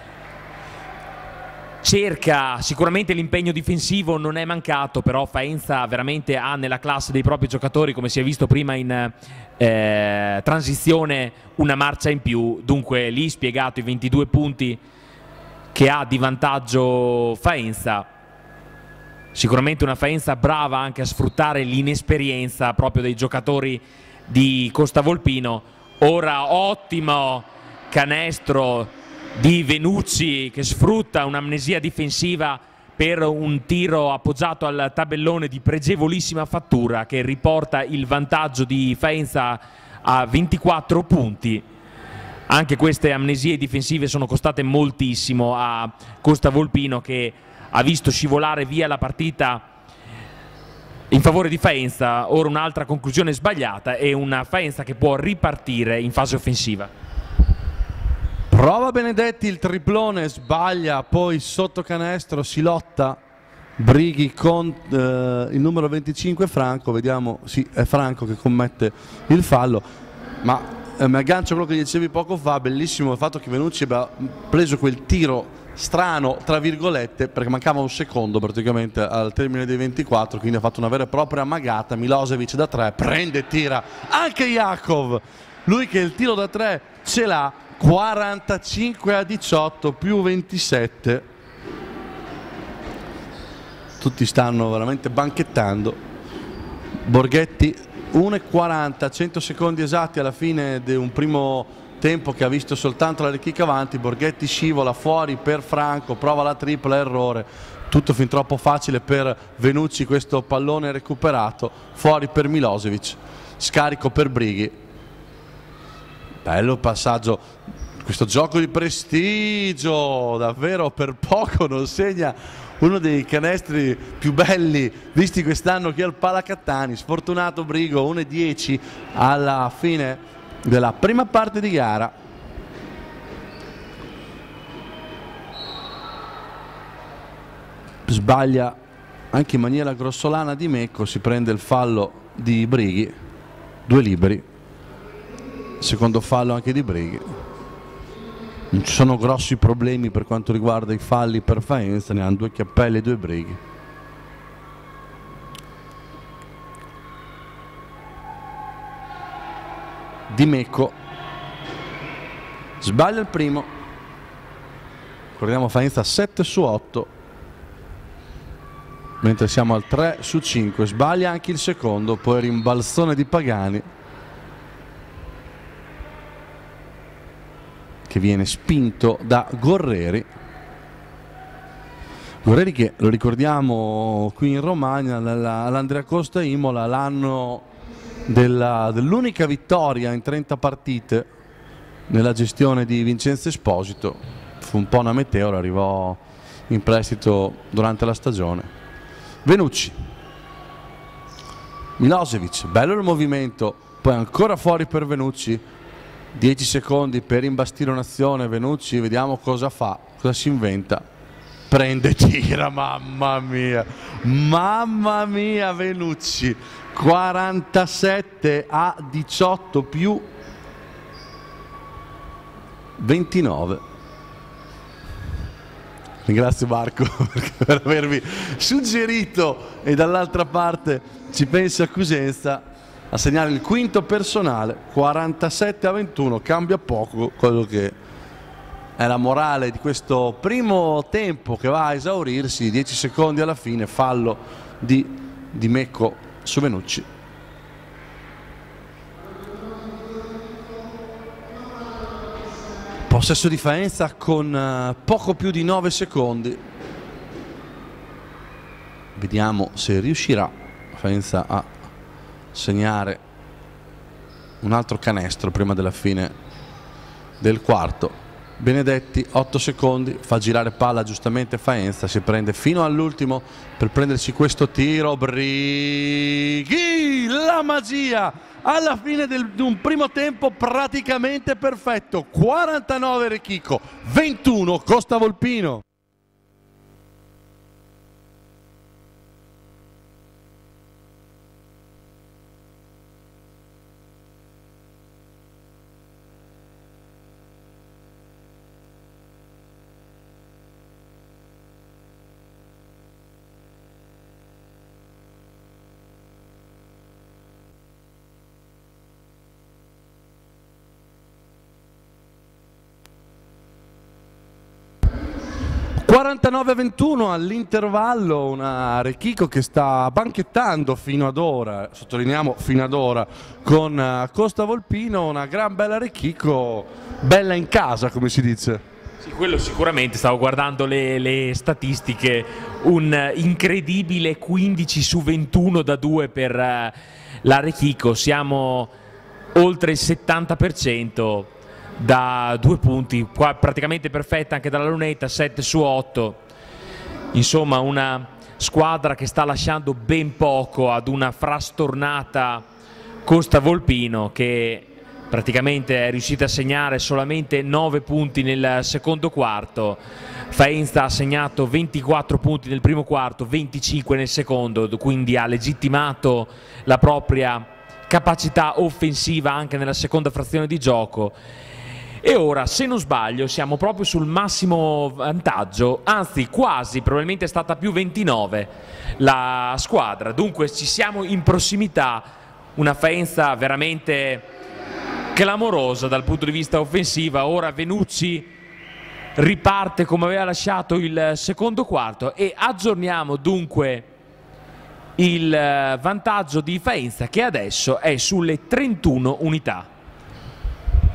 Speaker 2: cerca sicuramente l'impegno difensivo, non è mancato, però Faenza veramente ha nella classe dei propri giocatori, come si è visto prima in transizione, una marcia in più. Dunque lì spiegato i 22 punti che ha di vantaggio Faenza. Sicuramente una Faenza brava anche a sfruttare l'inesperienza proprio dei giocatori di Costa Volpino. Ora ottimo canestro di Venucci che sfrutta un'amnesia difensiva per un tiro appoggiato al tabellone di pregevolissima fattura, che riporta il vantaggio di Faenza a 24 punti. Anche queste amnesie difensive sono costate moltissimo a Costa Volpino, che ha visto scivolare via la partita in favore di Faenza. Ora un'altra conclusione sbagliata e una Faenza che può ripartire in fase offensiva.
Speaker 1: Prova Benedetti il triplone, sbaglia, poi sotto canestro si lotta Brighi con il numero 25 Franco, vediamo, sì, è Franco che commette il fallo, ma mi aggancio a quello che dicevi poco fa, bellissimo il fatto che Venucci abbia preso quel tiro strano, tra virgolette, perché mancava un secondo praticamente al termine dei 24, quindi ha fatto una vera e propria magata. Milosevic da 3, prende e tira anche Jakov, lui che il tiro da 3 ce l'ha. 45-18 più 27, tutti stanno veramente banchettando. Borghetti 1:40, 100 secondi esatti alla fine di un primo tempo che ha visto soltanto la Rechica avanti. Borghetti scivola fuori per Franco, prova la tripla, errore, tutto fin troppo facile per Venucci, questo pallone recuperato, fuori per Milosevic, scarico per Brighi. Bello passaggio, questo gioco di prestigio, davvero per poco non segna uno dei canestri più belli visti quest'anno qui al Palacattani. Sfortunato Brigo, 1:10 alla fine della prima parte di gara. Sbaglia anche in maniera grossolana Di Mecco, si prende il fallo di Brighi, 2 liberi, secondo fallo anche di Brighi. Non ci sono grossi problemi per quanto riguarda i falli per Faenza, ne hanno 2 Chiappelli e 2 Brighi. Di Mecco sbaglia il primo, ricordiamo Faenza 7 su 8, mentre siamo al 3 su 5, sbaglia anche il secondo, poi rimbalzone di Pagani che viene spinto da Gorreri. Gorreri che, lo ricordiamo, qui in Romagna all'Andrea Costa Imola, l'anno dell'unica vittoria in 30 partite nella gestione di Vincenzo Esposito, fu un po' una meteora, arrivò in prestito durante la stagione. Venucci, Milosevic, bello il movimento, poi ancora fuori per Venucci, 10 secondi per imbastire un'azione. Venucci, vediamo cosa fa, cosa si inventa, prende e tira, mamma mia Venucci, 47-18 più 29. Ringrazio Marco per avermi suggerito, e dall'altra parte ci pensa Cusenza a segnare il quinto personale. 47-21, cambia poco quello che è la morale di questo primo tempo che va a esaurirsi. 10 secondi alla fine, fallo di Mecco su Venucci. Possesso di Faenza con poco più di 9 secondi. Vediamo se riuscirà Faenza a segnare un altro canestro prima della fine del quarto. Benedetti, 8 secondi, fa girare palla giustamente Faenza, si prende fino all'ultimo per prendersi questo tiro. Brighi, la magia alla fine di un primo tempo praticamente perfetto. 49 Rechico, 21 Costa Volpino. (49-21) all'intervallo, una Rechico che sta banchettando fino ad ora, sottolineiamo fino ad ora, con Costa Volpino. Una gran bella Rechico, bella in casa come si dice.
Speaker 2: Sì, quello sicuramente, stavo guardando le statistiche, un incredibile 15 su 21 da 2 per la Rechico, siamo oltre il 70%. Da 2 punti, qua praticamente perfetta anche dalla lunetta, 7 su 8. Insomma, una squadra che sta lasciando ben poco ad una frastornata Costa Volpino, che praticamente è riuscita a segnare solamente 9 punti nel secondo quarto. Faenza ha segnato 24 punti nel primo quarto, 25 nel secondo, quindi ha legittimato la propria capacità offensiva anche nella seconda frazione di gioco. E ora, se non sbaglio, siamo proprio sul massimo vantaggio, anzi quasi, probabilmente è stata più 29 la squadra, dunque ci siamo in prossimità. Una Faenza veramente clamorosa dal punto di vista offensivo. Ora Venucci riparte come aveva lasciato il secondo quarto e aggiorniamo dunque il vantaggio di Faenza, che adesso è sulle 31 unità.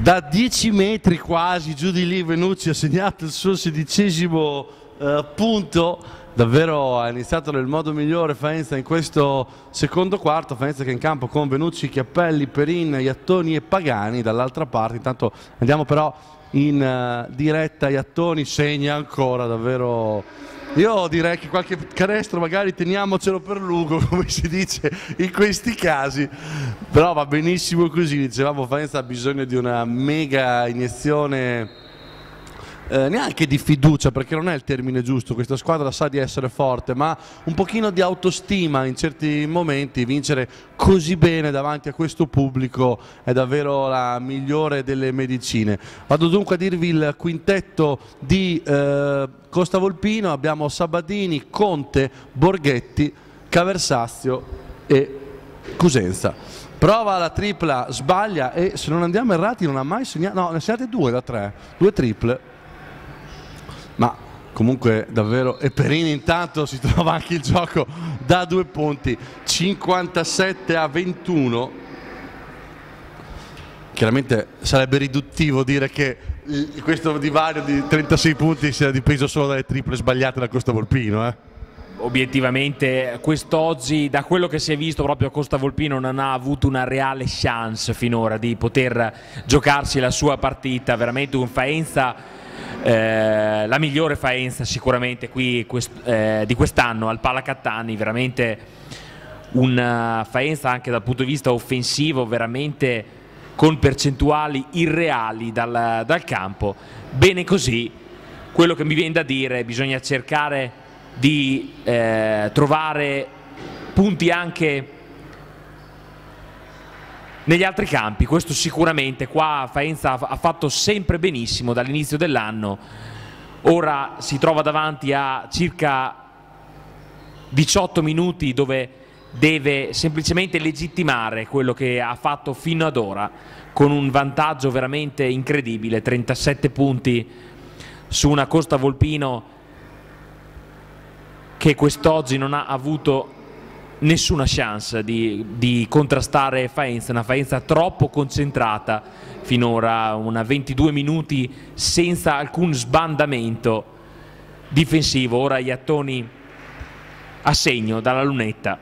Speaker 1: Da 10 metri quasi giù di lì Venucci ha segnato il suo 16° punto. Davvero ha iniziato nel modo migliore Faenza in questo secondo quarto. Faenza che in campo con Venucci, Chiappelli, Perin, Iattoni e Pagani dall'altra parte. Intanto andiamo però in diretta. Iattoni segna ancora, davvero. Io direi che qualche canestro magari teniamocelo per Lugo, come si dice in questi casi, però va benissimo così. Dicevamo, Faenza ha bisogno di una mega iniezione, neanche di fiducia, perché non è il termine giusto, questa squadra sa di essere forte, ma un pochino di autostima in certi momenti. Vincere così bene davanti a questo pubblico è davvero la migliore delle medicine. Vado dunque a dirvi il quintetto di Costa Volpino. Abbiamo Sabadini, Conte, Borghetti, Caversazio e Cusenza. Prova la tripla, sbaglia e, se non andiamo errati, non ha mai segnato, no, ne ha segnate 2 da 3, 2 triple. Ma comunque davvero, e Perini intanto si trova anche il gioco da 2 punti, 57-21. Chiaramente sarebbe riduttivo dire che questo divario di 36 punti sia dipeso solo dalle triple sbagliate da Costa Volpino.
Speaker 2: Obiettivamente quest'oggi, da quello che si è visto, proprio Costa Volpino non ha avuto una reale chance finora di poter giocarsi la sua partita. Veramente un Faenza, la migliore Faenza sicuramente qui di quest'anno al Palacattani. Veramente una Faenza anche dal punto di vista offensivo, veramente con percentuali irreali dal campo. Bene così. Quello che mi viene da dire, bisogna cercare di trovare punti anche negli altri campi. Questo sicuramente qua Faenza ha fatto sempre benissimo dall'inizio dell'anno. Ora si trova davanti a circa 18 minuti dove deve semplicemente legittimare quello che ha fatto fino ad ora, con un vantaggio veramente incredibile, 37 punti su una Costa Volpino che quest'oggi non ha avuto nessuna chance di contrastare Faenza. Una Faenza troppo concentrata finora, una 22 minuti senza alcun sbandamento difensivo. Ora Iattoni a segno dalla lunetta.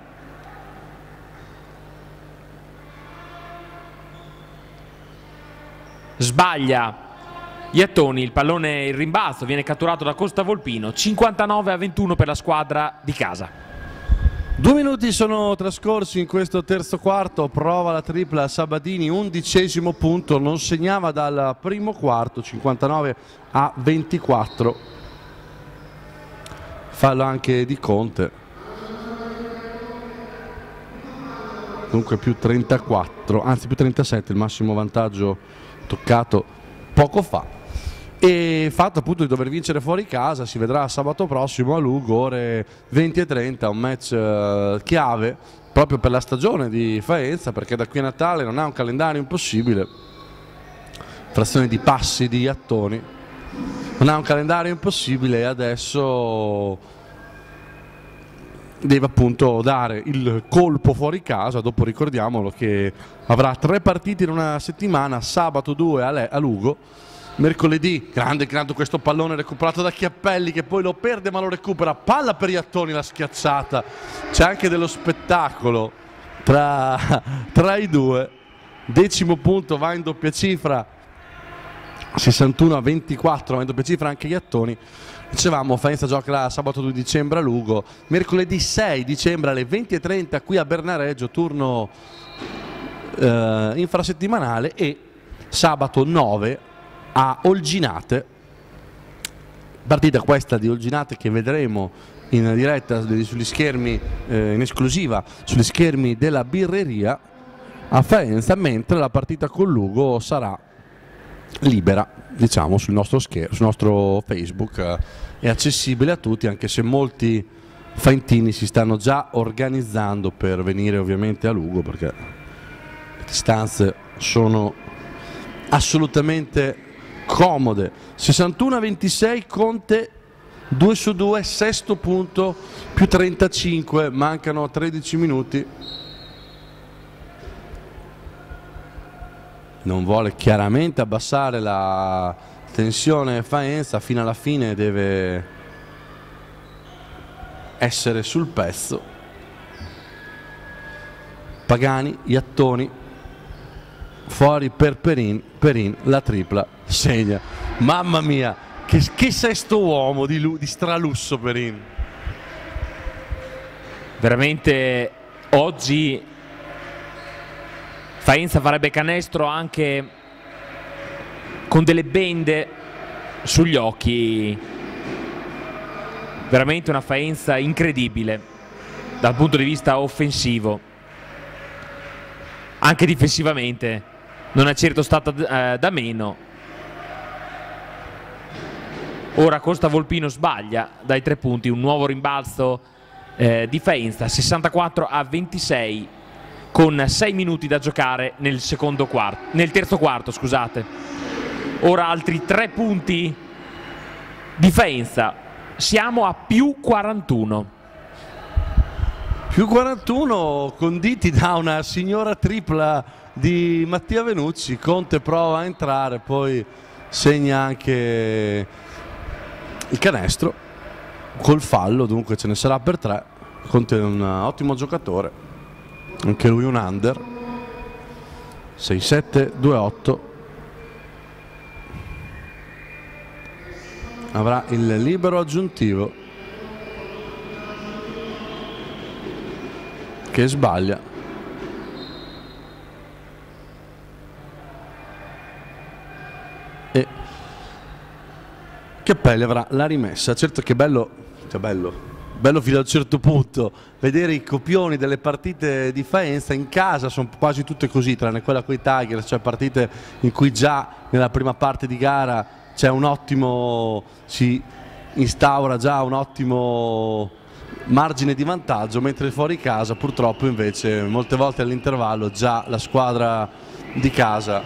Speaker 2: Sbaglia Iattoni, il pallone, il rimbalzo viene catturato da Costa Volpino. 59-21 per la squadra di casa.
Speaker 1: 2 minuti sono trascorsi in questo terzo quarto. Prova la tripla Sabadini, 11° punto, non segnava dal primo quarto. 59-24. Fallo anche di Conte, dunque più 34, anzi più 37, il massimo vantaggio toccato poco fa. E fatto appunto di dover vincere fuori casa. Si vedrà sabato prossimo a Lugo, ore 20:30, un match chiave proprio per la stagione di Faenza, perché da qui a Natale non ha un calendario impossibile. Frazione di passi di Iattoni, non ha un calendario impossibile e adesso deve appunto dare il colpo fuori casa. Dopo ricordiamolo che avrà 3 partite in una settimana, sabato 2 a Lugo, mercoledì, grande questo pallone recuperato da Chiappelli che poi lo perde ma lo recupera, palla per Iattoni, la schiacciata. C'è anche dello spettacolo tra i due. 10° punto, va in doppia cifra, 61-24, va in doppia cifra anche Iattoni. Dicevamo, Faenza gioca la sabato 2 dicembre a Lugo, mercoledì 6 dicembre alle 20:30 qui a Bernareggio, turno infrasettimanale, e sabato 9 a Olginate, partita questa di Olginate che vedremo in diretta sugli schermi, in esclusiva sugli schermi della birreria a Faenza, mentre la partita con Lugo sarà libera, diciamo, sul nostro schermo, sul nostro Facebook, è accessibile a tutti, anche se molti faentini si stanno già organizzando per venire ovviamente a Lugo, perché le distanze sono assolutamente comode. 61-26, Conte 2 su 2, 6° punto, più 35, mancano 13 minuti. non vuole chiaramente abbassare la tensione Faenza, fino alla fine deve essere sul pezzo. Pagani, Iattoni, fuori per Perin, Perin la tripla, segna. Mamma mia, che sesto uomo di stralusso Perin.
Speaker 2: Veramente oggi Faenza farebbe canestro anche con delle bende sugli occhi. Veramente una Faenza incredibile dal punto di vista offensivo. Anche difensivamente non è certo stata da meno. Ora Costa Volpino sbaglia dai 3 punti, un nuovo rimbalzo di Faenza, 64-26, con 6 minuti da giocare nel terzo quarto, scusate. Ora altri 3 punti di Faenza, siamo a più 41.
Speaker 1: Più 41 conditi da una signora tripla di Mattia Venucci. Conte prova a entrare, poi segna anche il canestro col fallo, dunque ce ne sarà per 3. Conte è un ottimo giocatore, anche lui un under. 6-7-2-8. Avrà il libero aggiuntivo che sbaglia. E Chiappelli avrà la rimessa. Certo che bello fino a un certo punto vedere i copioni delle partite di Faenza in casa, sono quasi tutte così, tranne quella con i Tigers, cioè partite in cui già nella prima parte di gara c'è un ottimo, si instaura già un ottimo margine di vantaggio, mentre fuori casa purtroppo invece molte volte all'intervallo già la squadra di casa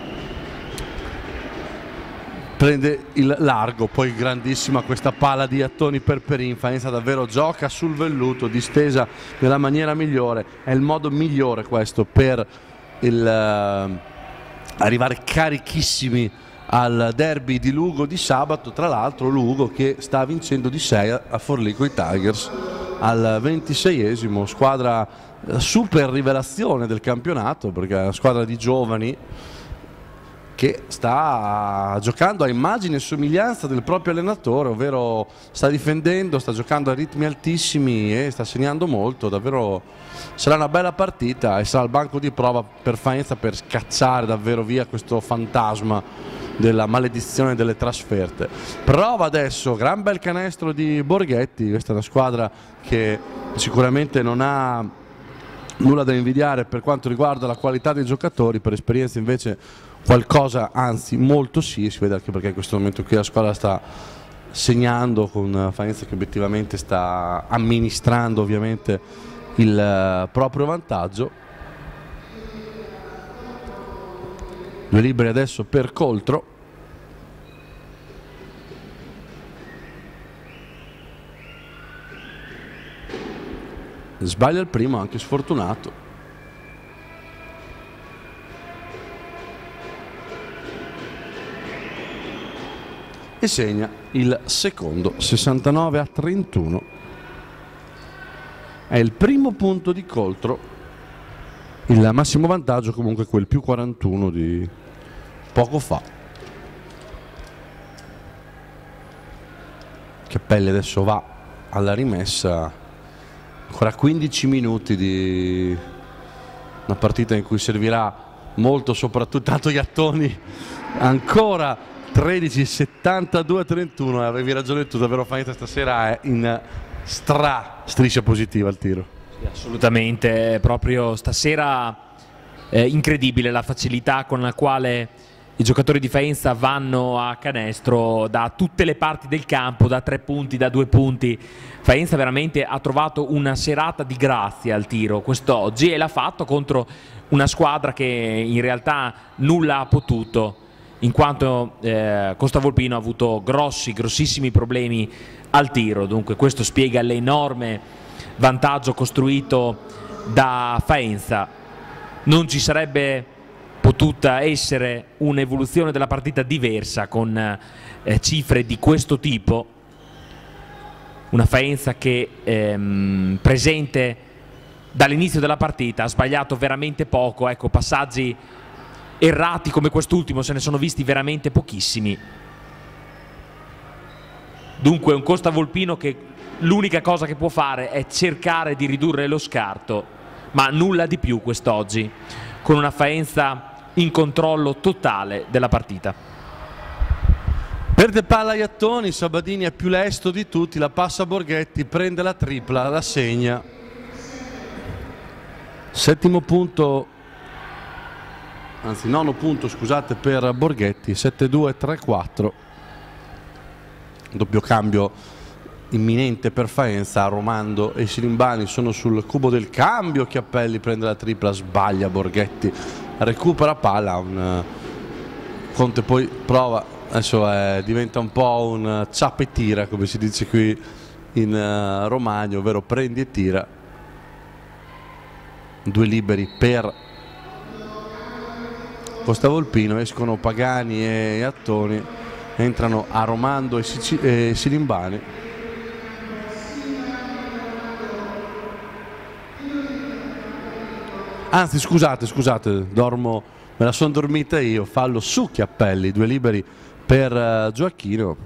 Speaker 1: prende il largo. Poi grandissima questa palla di Iattoni per Perin. Faenza davvero gioca sul velluto, distesa nella maniera migliore, è il modo migliore questo per arrivare carichissimi al derby di Lugo di sabato. Tra l'altro Lugo che sta vincendo di 6 a Forlì con i Tigers al 26esimo, squadra super rivelazione del campionato, perché è una squadra di giovani che sta giocando a immagine e somiglianza del proprio allenatore, ovvero sta difendendo, sta giocando a ritmi altissimi e sta segnando molto. Davvero sarà una bella partita e sarà il banco di prova per Faenza per scacciare davvero via questo fantasma della maledizione delle trasferte. Prova adesso, gran bel canestro di Borghetti. Questa è una squadra che sicuramente non ha nulla da invidiare per quanto riguarda la qualità dei giocatori, per esperienza invece qualcosa, anzi molto sì, si vede anche perché in questo momento qui la squadra sta segnando, con Faenza che obiettivamente sta amministrando ovviamente il proprio vantaggio. 2 liberi adesso per Coltro. Sbaglia il primo, anche sfortunato. E segna il secondo, 69-31. È il primo punto di Coltro. Il massimo vantaggio comunque quel più 41 di poco fa. Chiappelli adesso va alla rimessa. Ancora 15 minuti di una partita in cui servirà molto, soprattutto tanto Iattoni ancora 13, 72-31. Avevi ragione tu, davvero Faenza stasera è in striscia positiva al tiro.
Speaker 2: Sì, assolutamente, proprio stasera incredibile la facilità con la quale i giocatori di Faenza vanno a canestro da tutte le parti del campo, da 3 punti, da 2 punti. Faenza veramente ha trovato una serata di grazia al tiro quest'oggi e l'ha fatto contro una squadra che in realtà nulla ha potuto, in quanto Costa Volpino ha avuto grossissimi problemi al tiro. Dunque questo spiega l'enorme vantaggio costruito da Faenza. Non ci sarebbe potuta essere un'evoluzione della partita diversa con cifre di questo tipo. Una Faenza che presente dall'inizio della partita ha sbagliato veramente poco, ecco, passaggi errati come quest'ultimo se ne sono visti veramente pochissimi. Dunque un Costa Volpino che l'unica cosa che può fare è cercare di ridurre lo scarto, ma nulla di più quest'oggi, con una Faenza in controllo totale della partita.
Speaker 1: Perde palla Iattoni, Sabadini è più lesto di tutti, la passa Borghetti, prende la tripla, la segna. Settimo punto, anzi nono punto, scusate, per Borghetti, 7-2-3-4. Doppio cambio imminente per Faenza, Romando e Silimbani sono sul cubo del cambio, Chiappelli prende la tripla, sbaglia Borghetti, recupera palla, Conte poi prova, adesso diventa un po' un ciappa e tira come si dice qui in Romagna, ovvero prendi e tira. Due liberi per Costa Volpino, escono Pagani e Attoni, entrano a Romando e Silimbani. Anzi scusate, dormo, me la sono dormita io, fallo su Chiappelli, due liberi per Gioacchino.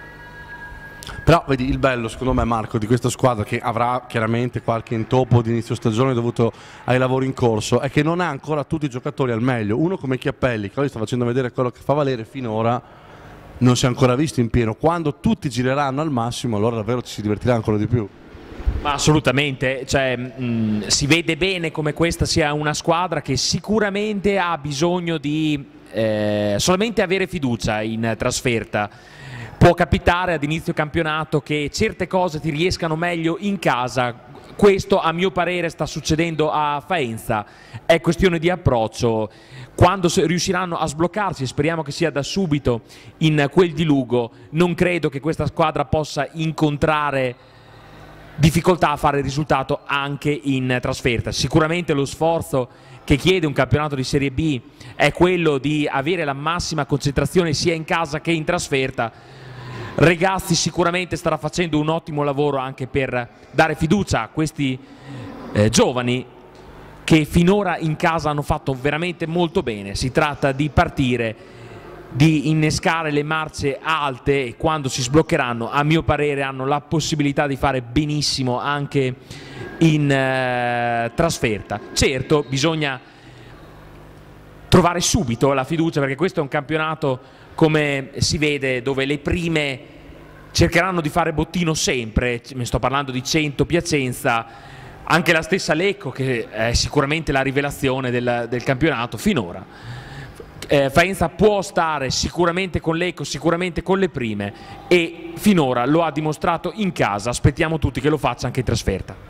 Speaker 1: Però vedi il bello secondo me, Marco, di questa squadra, che avrà chiaramente qualche intoppo di inizio stagione dovuto ai lavori in corso, è che non ha ancora tutti i giocatori al meglio. Uno come Chiappelli, che oggi sta facendo vedere quello che fa valere, finora non si è ancora visto in pieno. Quando tutti gireranno al massimo, allora davvero ci si divertirà ancora di più.
Speaker 2: Ma assolutamente, cioè, si vede bene come questa sia una squadra che sicuramente ha bisogno di solamente avere fiducia in trasferta. Può capitare ad inizio campionato che certe cose ti riescano meglio in casa. Questo a mio parere sta succedendo a Faenza, è questione di approccio. Quando riusciranno a sbloccarsi, e speriamo che sia da subito in quel di Lugo, non credo che questa squadra possa incontrare difficoltà a fare risultato anche in trasferta. Sicuramente lo sforzo che chiede un campionato di Serie B è quello di avere la massima concentrazione sia in casa che in trasferta. Regazzi sicuramente starà facendo un ottimo lavoro anche per dare fiducia a questi giovani che finora in casa hanno fatto veramente molto bene. Si tratta di partire, di innescare le marce alte, e quando si sbloccheranno a mio parere hanno la possibilità di fare benissimo anche in trasferta. Certo, bisogna trovare subito la fiducia, perché questo è un campionato, come si vede, dove le prime cercheranno di fare bottino sempre. Mi sto parlando di Cento, Piacenza, anche la stessa Lecco, che è sicuramente la rivelazione del campionato finora. Faenza può stare sicuramente con Lecco, sicuramente con le prime, e finora lo ha dimostrato in casa. Aspettiamo tutti che lo faccia anche in trasferta.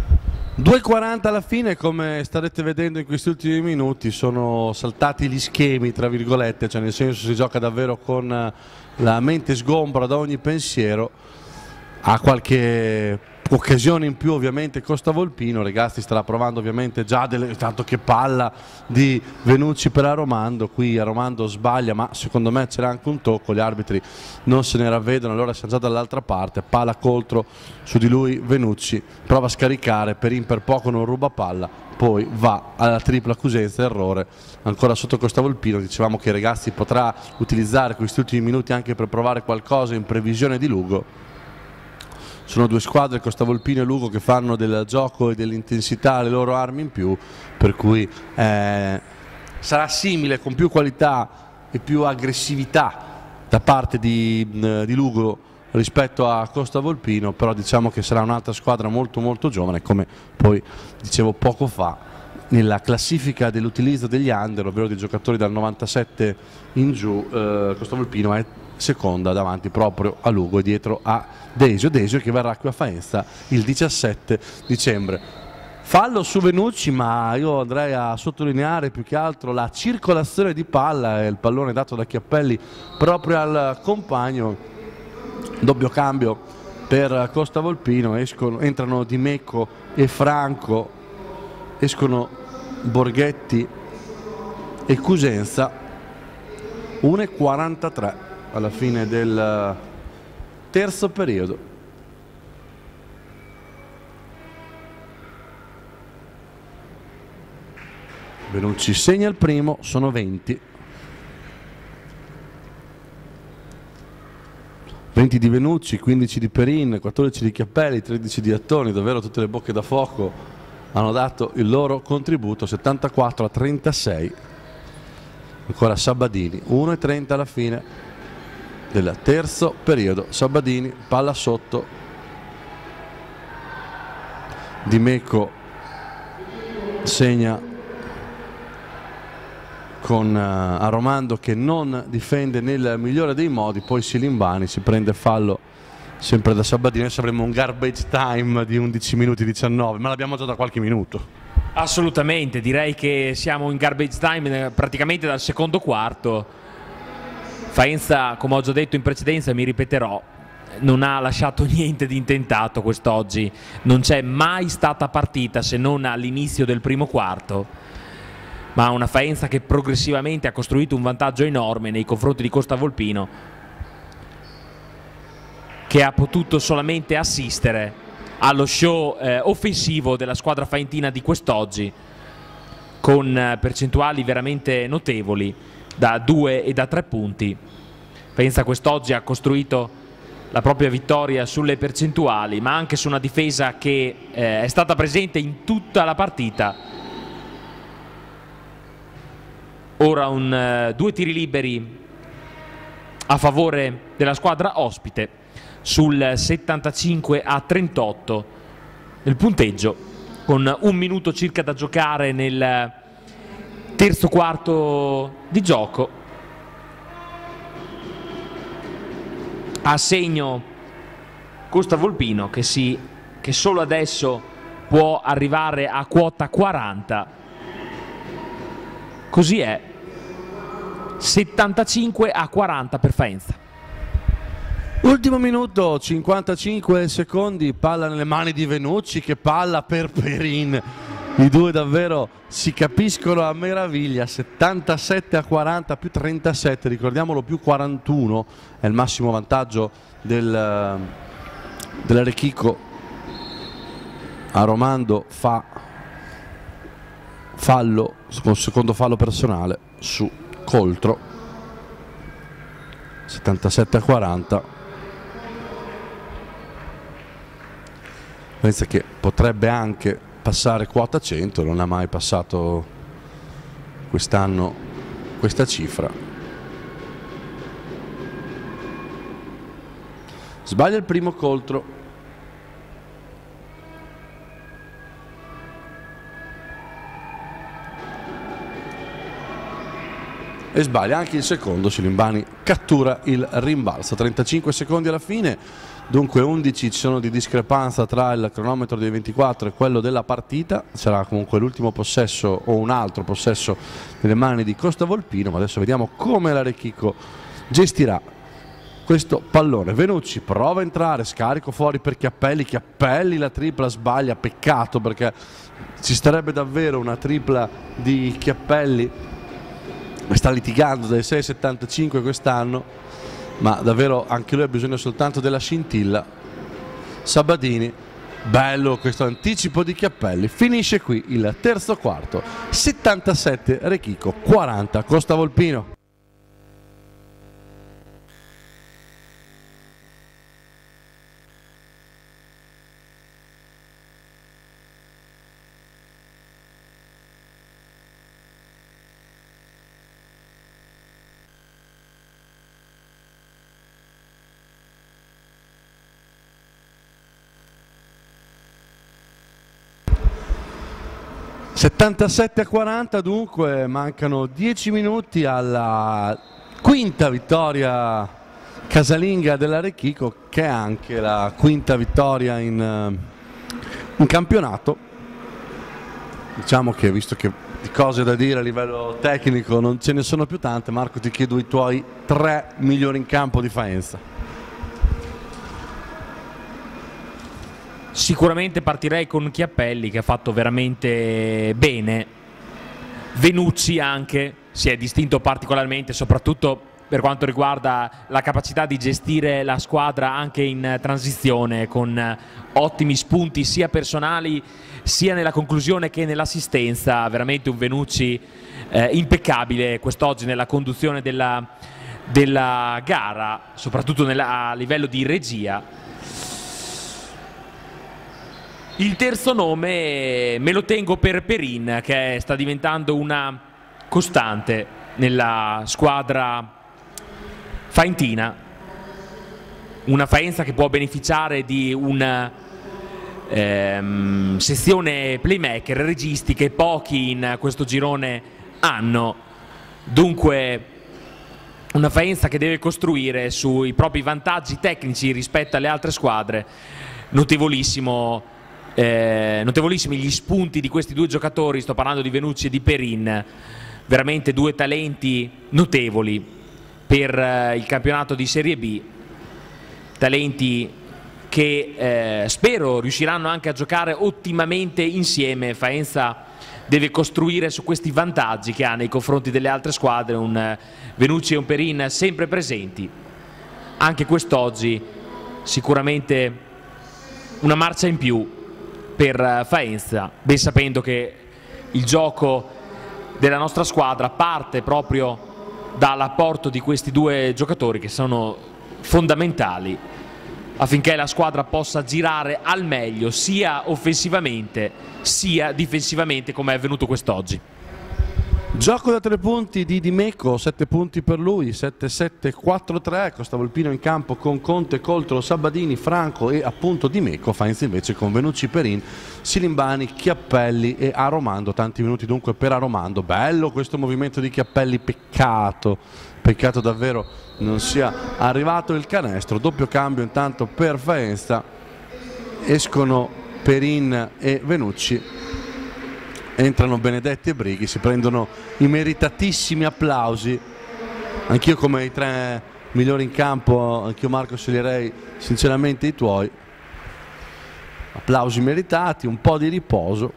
Speaker 1: 2:40 alla fine, come starete vedendo in questi ultimi minuti sono saltati gli schemi, tra virgolette, cioè nel senso si gioca davvero con la mente sgombra da ogni pensiero. Ha qualche occasione in più ovviamente Costa Volpino, Regazzi starà provando ovviamente già tanto che palla di Venucci per Aromando, qui Aromando sbaglia, ma secondo me c'era anche un tocco, gli arbitri non se ne ravvedono, allora siamo già dall'altra parte, palla contro su di lui Venucci, prova a scaricare, Perin per poco non ruba palla, poi va alla tripla Cusenza, errore ancora sotto Costa Volpino. Dicevamo che Regazzi potrà utilizzare questi ultimi minuti anche per provare qualcosa in previsione di Lugo. Sono due squadre, Costa Volpino e Lugo, che fanno del gioco e dell'intensità alle loro armi in più, per cui sarà simile, con più qualità e più aggressività da parte di Lugo rispetto a Costa Volpino, però diciamo che sarà un'altra squadra molto molto giovane, come poi dicevo poco fa, nella classifica dell'utilizzo degli under, ovvero dei giocatori dal 97 in giù, Costa Volpino è seconda davanti proprio a Lugo e dietro a Desio che verrà qui a Faenza il 17 dicembre. Fallo su Venucci, ma io andrei a sottolineare più che altro la circolazione di palla e il pallone dato da Chiappelli proprio al compagno. Doppio cambio per Costa Volpino, entrano Di Mecco e Franco, escono Borghetti e Cusenza. 1:43 alla fine del terzo periodo. Benucci segna il primo, sono 20. 20 di Benucci, 15 di Perin, 14 di Chiappelli, 13 di Attoni. Davvero tutte le bocche da fuoco hanno dato il loro contributo. 74-36. Ancora Sabadini, 1:30 alla fine del terzo periodo. Sabadini, palla sotto, Di Meco segna con Aromando che non difende nel migliore dei modi, poi Silimbani si prende fallo sempre da Sabadini. Adesso avremo un garbage time di 11 minuti 19, ma l'abbiamo già da qualche minuto.
Speaker 2: Assolutamente, direi che siamo in garbage time praticamente dal secondo quarto. Faenza, come ho già detto in precedenza, mi ripeterò, non ha lasciato niente di intentato quest'oggi. Non c'è mai stata partita se non all'inizio del primo quarto, ma una Faenza che progressivamente ha costruito un vantaggio enorme nei confronti di Costa Volpino, che ha potuto solamente assistere allo show offensivo della squadra faentina di quest'oggi, con percentuali veramente notevoli da 2 e da 3 punti. Faenza quest'oggi ha costruito la propria vittoria sulle percentuali, ma anche su una difesa che è stata presente in tutta la partita. Ora 2 tiri liberi a favore della squadra ospite sul 75-38 il punteggio, con 1 minuto circa da giocare nel terzo quarto di gioco. A segno Costa Volpino che solo adesso può arrivare a quota 40. Così è, 75-40 per Faenza.
Speaker 1: Ultimo minuto, 55 secondi, palla nelle mani di Benucci, che palla per Perin. I due davvero si capiscono a meraviglia. 77-40 più 37, ricordiamolo, più 41 è il massimo vantaggio dell'Arechico. Aromando fa fallo, secondo fallo personale su Coltro. 77-40. Pensa che potrebbe anche passare quota 100, non ha mai passato quest'anno questa cifra. Sbaglia il primo Coltro. E sbaglia anche il secondo. Silimbani cattura il rimbalzo. 35 secondi alla fine. Dunque 11 ci sono di discrepanza tra il cronometro dei 24 e quello della partita. Sarà comunque l'ultimo possesso o un altro possesso nelle mani di Costa Volpino, ma adesso vediamo come l'Arechico gestirà questo pallone. Benucci prova a entrare, scarico fuori per Chiappelli. Chiappelli la tripla sbaglia, peccato perché ci starebbe davvero una tripla di Chiappelli. Sta litigando dai 6,75 quest'anno, ma davvero anche lui ha bisogno soltanto della scintilla. Sabadini, bello questo anticipo di Chiappelli. Finisce qui il terzo quarto. 77 Arechico, 40 Costa Volpino. (77-40), dunque mancano 10 minuti alla quinta vittoria casalinga dell'Arechico, che è anche la quinta vittoria in campionato. Diciamo che, visto che di cose da dire a livello tecnico non ce ne sono più tante, Marco, ti chiedo i tuoi 3 migliori in campo di Faenza.
Speaker 2: Sicuramente partirei con Chiappelli, che ha fatto veramente bene. Benucci anche, si è distinto particolarmente, soprattutto per quanto riguarda la capacità di gestire la squadra anche in transizione, con ottimi spunti sia personali sia nella conclusione che nell'assistenza. Veramente un Venucci impeccabile quest'oggi nella conduzione della gara, soprattutto a livello di regia. Il terzo nome me lo tengo per Perin, che sta diventando una costante nella squadra faentina, una Faenza che può beneficiare di una sezione playmaker, registi, che pochi in questo girone hanno. Dunque una Faenza che deve costruire sui propri vantaggi tecnici rispetto alle altre squadre. Notevolissimi gli spunti di questi due giocatori, sto parlando di Venucci e di Perin, veramente due talenti notevoli per il campionato di Serie B, talenti che spero riusciranno anche a giocare ottimamente insieme. Faenza deve costruire su questi vantaggi che ha nei confronti delle altre squadre, un Venucci e un Perin sempre presenti. Anche quest'oggi sicuramente una marcia in più per Faenza, ben sapendo che il gioco della nostra squadra parte proprio dall'apporto di questi due giocatori, che sono fondamentali affinché la squadra possa girare al meglio sia offensivamente sia difensivamente, come è avvenuto quest'oggi.
Speaker 1: Gioco da 3 punti di Dimeco, 7 punti per lui, 7-7-4-3, Costa Volpino in campo con Conte, Coltro, Sabadini, Franco e appunto Dimeco. Faenza invece con Venucci, Perin, Silimbani, Chiappelli e Aromando. Tanti minuti dunque per Aromando. Bello questo movimento di Chiappelli, peccato davvero non sia arrivato il canestro. Doppio cambio intanto per Faenza, escono Perin e Venucci, entrano Benedetti e Brighi, si prendono i meritatissimi applausi. Anch'io, come i 3 migliori in campo, anch'io Marco sceglierei sinceramente i tuoi. Applausi meritati, un po' di riposo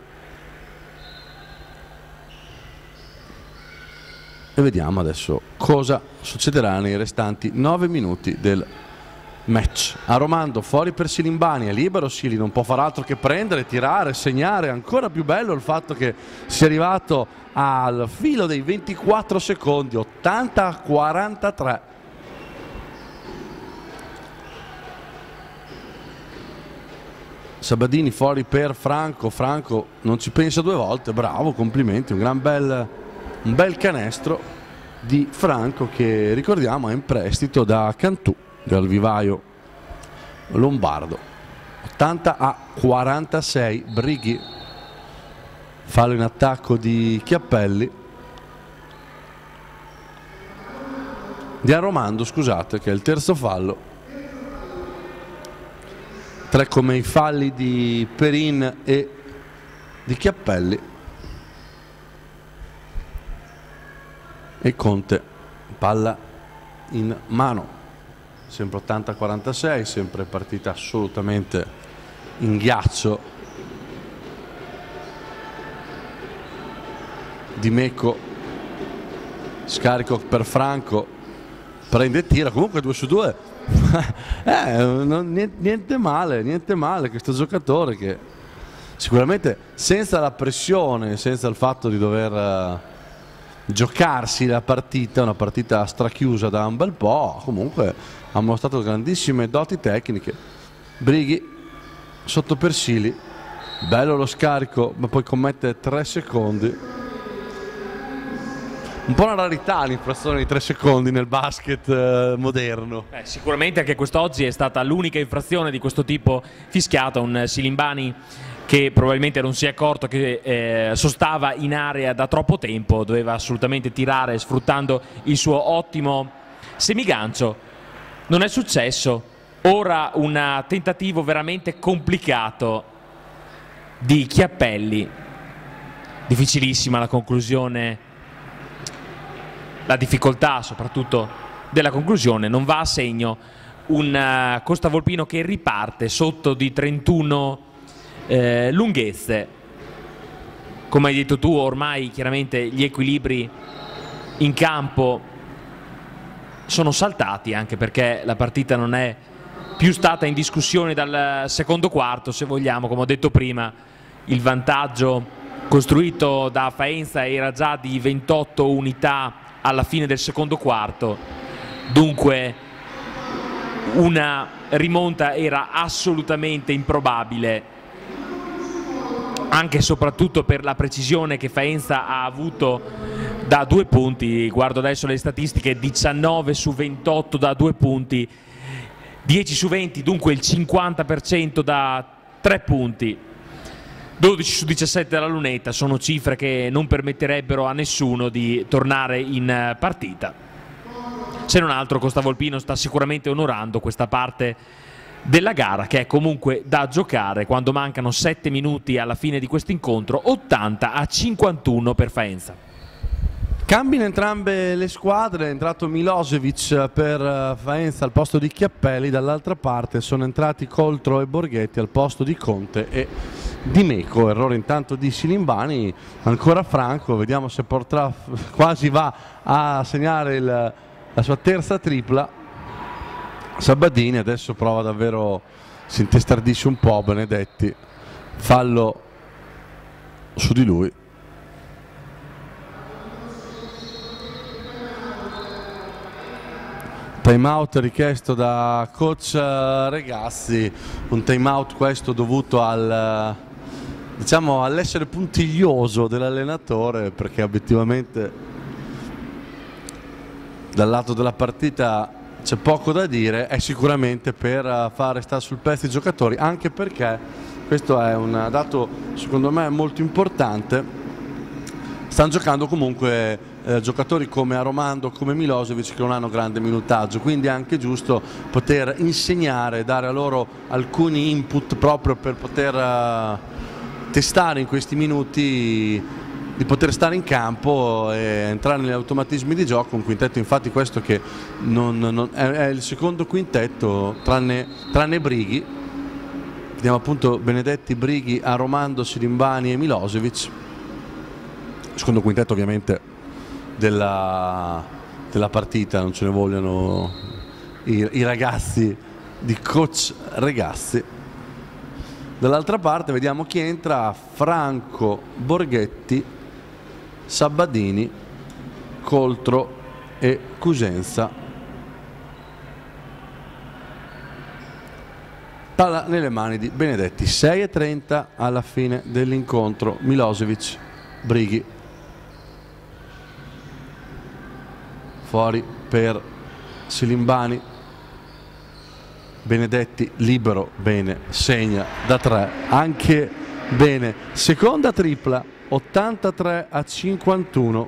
Speaker 1: e vediamo adesso cosa succederà nei restanti 9 minuti del match. Aromando fuori per Silimbani, è libero Sili, non può far altro che prendere, tirare, segnare. Ancora più bello il fatto che sia arrivato al filo dei 24 secondi, 80-43. Sabadini fuori per Franco, Franco non ci pensa 2 volte, bravo, complimenti, un bel canestro di Franco, che ricordiamo è in prestito da Cantù del vivaio lombardo. 80-46, Brighi, fallo in attacco di Chiappelli, di Aromando, scusate, che è il terzo fallo. 3 come i falli di Perin e di Chiappelli. E Conte, palla in mano. Sempre 80-46, sempre partita assolutamente in ghiaccio. Dimeco, scarico per Franco, prende e tira, comunque 2 su 2. Niente male questo giocatore, che sicuramente senza la pressione, senza il fatto di dover giocarsi la partita, una partita strachiusa da un bel po', comunque ha mostrato grandissime doti tecniche. Brighi sotto per Sili, bello lo scarico, ma poi commette 3 secondi. Un po' una rarità l'infrazione di 3 secondi nel basket moderno.
Speaker 2: Sicuramente anche quest'oggi è stata l'unica infrazione di questo tipo fischiata. Un Silimbani che probabilmente non si è accorto che sostava in area da troppo tempo, doveva assolutamente tirare sfruttando il suo ottimo semigancio. Non è successo. Ora un tentativo veramente complicato di Chiappelli, difficilissima la conclusione, la difficoltà soprattutto della conclusione, non va a segno. Un Costa Volpino che riparte sotto di 31 lunghezze. Come hai detto tu, ormai chiaramente gli equilibri in campo sono saltati, anche perché la partita non è più stata in discussione dal secondo quarto, se vogliamo. Come ho detto prima, il vantaggio costruito da Faenza era già di 28 unità alla fine del secondo quarto, dunque una rimonta era assolutamente improbabile, anche e soprattutto per la precisione che Faenza ha avuto da 2 punti. Guardo adesso le statistiche: 19 su 28 da 2 punti, 10 su 20, dunque il 50% da 3 punti, 12 su 17 dalla lunetta. Sono cifre che non permetterebbero a nessuno di tornare in partita. Se non altro, Costa Volpino sta sicuramente onorando questa parte della gara, che è comunque da giocare quando mancano 7 minuti alla fine di questo incontro. 80-51 per Faenza.
Speaker 1: Cambi in entrambe le squadre, è entrato Milosevic per Faenza al posto di Chiappelli, dall'altra parte sono entrati Coltro e Borghetti al posto di Conte e Di Meco. Errore intanto di Silimbani, ancora Franco, vediamo se potrà, quasi va a segnare la sua terza tripla. Sabadini adesso prova davvero, si intestardisce un po'. Benedetti, fallo su di lui. Time out richiesto da coach Regazzi, un time out questo dovuto al, diciamo, all'essere puntiglioso dell'allenatore, perché obiettivamente dal lato della partita c'è poco da dire, è sicuramente per far restare sul pezzo i giocatori, anche perché questo è un dato secondo me molto importante. Stanno giocando comunque giocatori come Aromando, come Milosevic, che non hanno grande minutaggio, quindi è anche giusto poter insegnare, dare a loro alcuni input proprio per poter testare in questi minuti di poter stare in campo e entrare negli automatismi di gioco. Un quintetto infatti questo che è il secondo quintetto tranne Brighi. Vediamo appunto Benedetti, Brighi, Aromando, Silimbani e Milosevic. Secondo quintetto ovviamente della partita, non ce ne vogliono i ragazzi di coach Regazzi. Dall'altra parte vediamo chi entra: Franco, Borghetti, Sabadini, Coltro e Cusenza. Palla nelle mani di Benedetti. 6:30 alla fine dell'incontro. Milosevic, Brighi, fuori per Silimbani, Benedetti libero, bene, segna da 3, anche bene, seconda tripla. 83-51.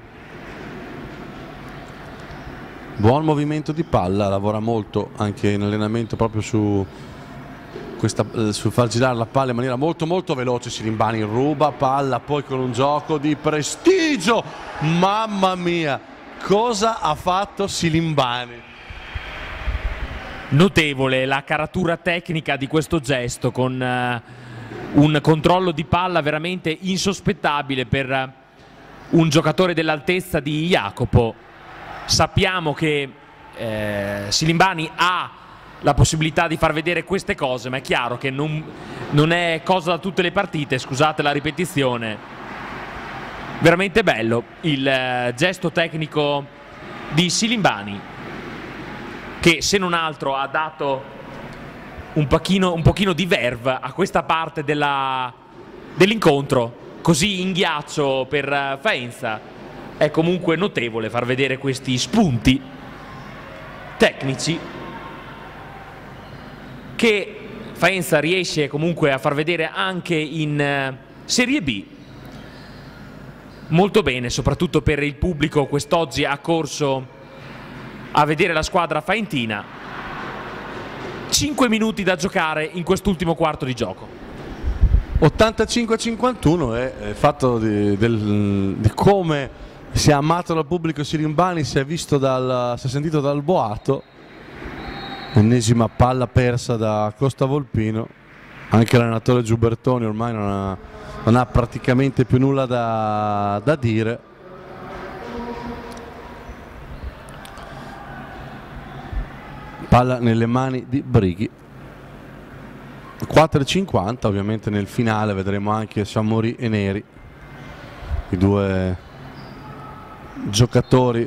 Speaker 1: Buon movimento di palla, lavora molto anche in allenamento proprio su far girare la palla in maniera molto molto veloce. Silimbani ruba palla, poi con un gioco di prestigio, mamma mia, cosa ha fatto Silimbani?
Speaker 2: Notevole la caratura tecnica di questo gesto, con un controllo di palla veramente insospettabile per un giocatore dell'altezza di Jacopo. Sappiamo che Silimbani ha la possibilità di far vedere queste cose, ma è chiaro che non è cosa da tutte le partite, scusate la ripetizione. Veramente bello il gesto tecnico di Silimbani, che se non altro ha dato un pochino di verve a questa parte dell'incontro, così in ghiaccio per Faenza. È comunque notevole far vedere questi spunti tecnici che Faenza riesce comunque a far vedere anche in Serie B. Molto bene, soprattutto per il pubblico quest'oggi ha corso a vedere la squadra faentina. 5 minuti da giocare in quest'ultimo quarto di gioco.
Speaker 1: 85-51 è il fatto di come si è amato dal pubblico Silimbani, si è sentito dal boato. Ennesima palla persa da Costa Volpino. Anche l'allenatore Giubertoni ormai non ha praticamente più nulla da dire. palla nelle mani di Brighi. 4,50, ovviamente nel finale vedremo anche Samori e Neri, i due giocatori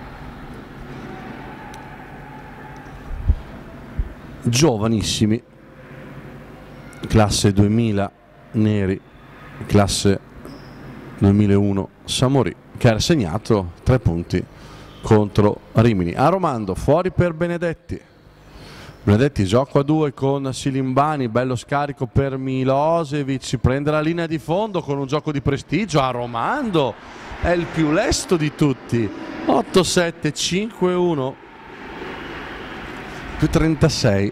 Speaker 1: giovanissimi, classe 2000 Neri, classe 2001 Samori, che ha segnato 3 punti contro Rimini. Aromando fuori per Benedetti. Benedetti gioco a 2 con Silimbani, bello scarico per Milosevic, si prende la linea di fondo con un gioco di prestigio. Aromando è il più lesto di tutti, 8-7, 5-1, più 36,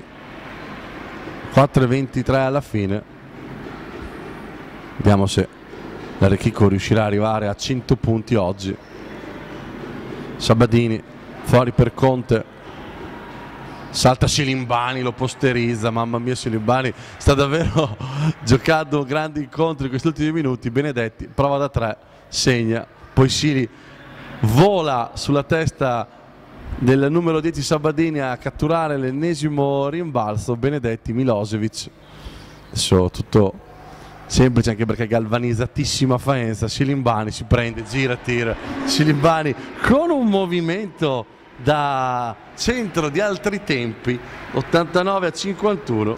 Speaker 1: 4,23 alla fine. Vediamo se l'Arechico riuscirà ad arrivare a 100 punti oggi. Sabadini fuori per Conte, salta Silimbani, lo posterizza. Mamma mia, Silimbani sta davvero giocando grandi incontri in questi ultimi minuti. Benedetti prova da 3, segna, poi Sili vola sulla testa del numero 10 Sabadini a catturare l'ennesimo rimbalzo. Benedetti, Milosevic, adesso tutto semplice anche perché galvanizzatissima Faenza. Silimbani si prende, gira, tira. Silimbani con un movimento da centro di altri tempi, 89-51,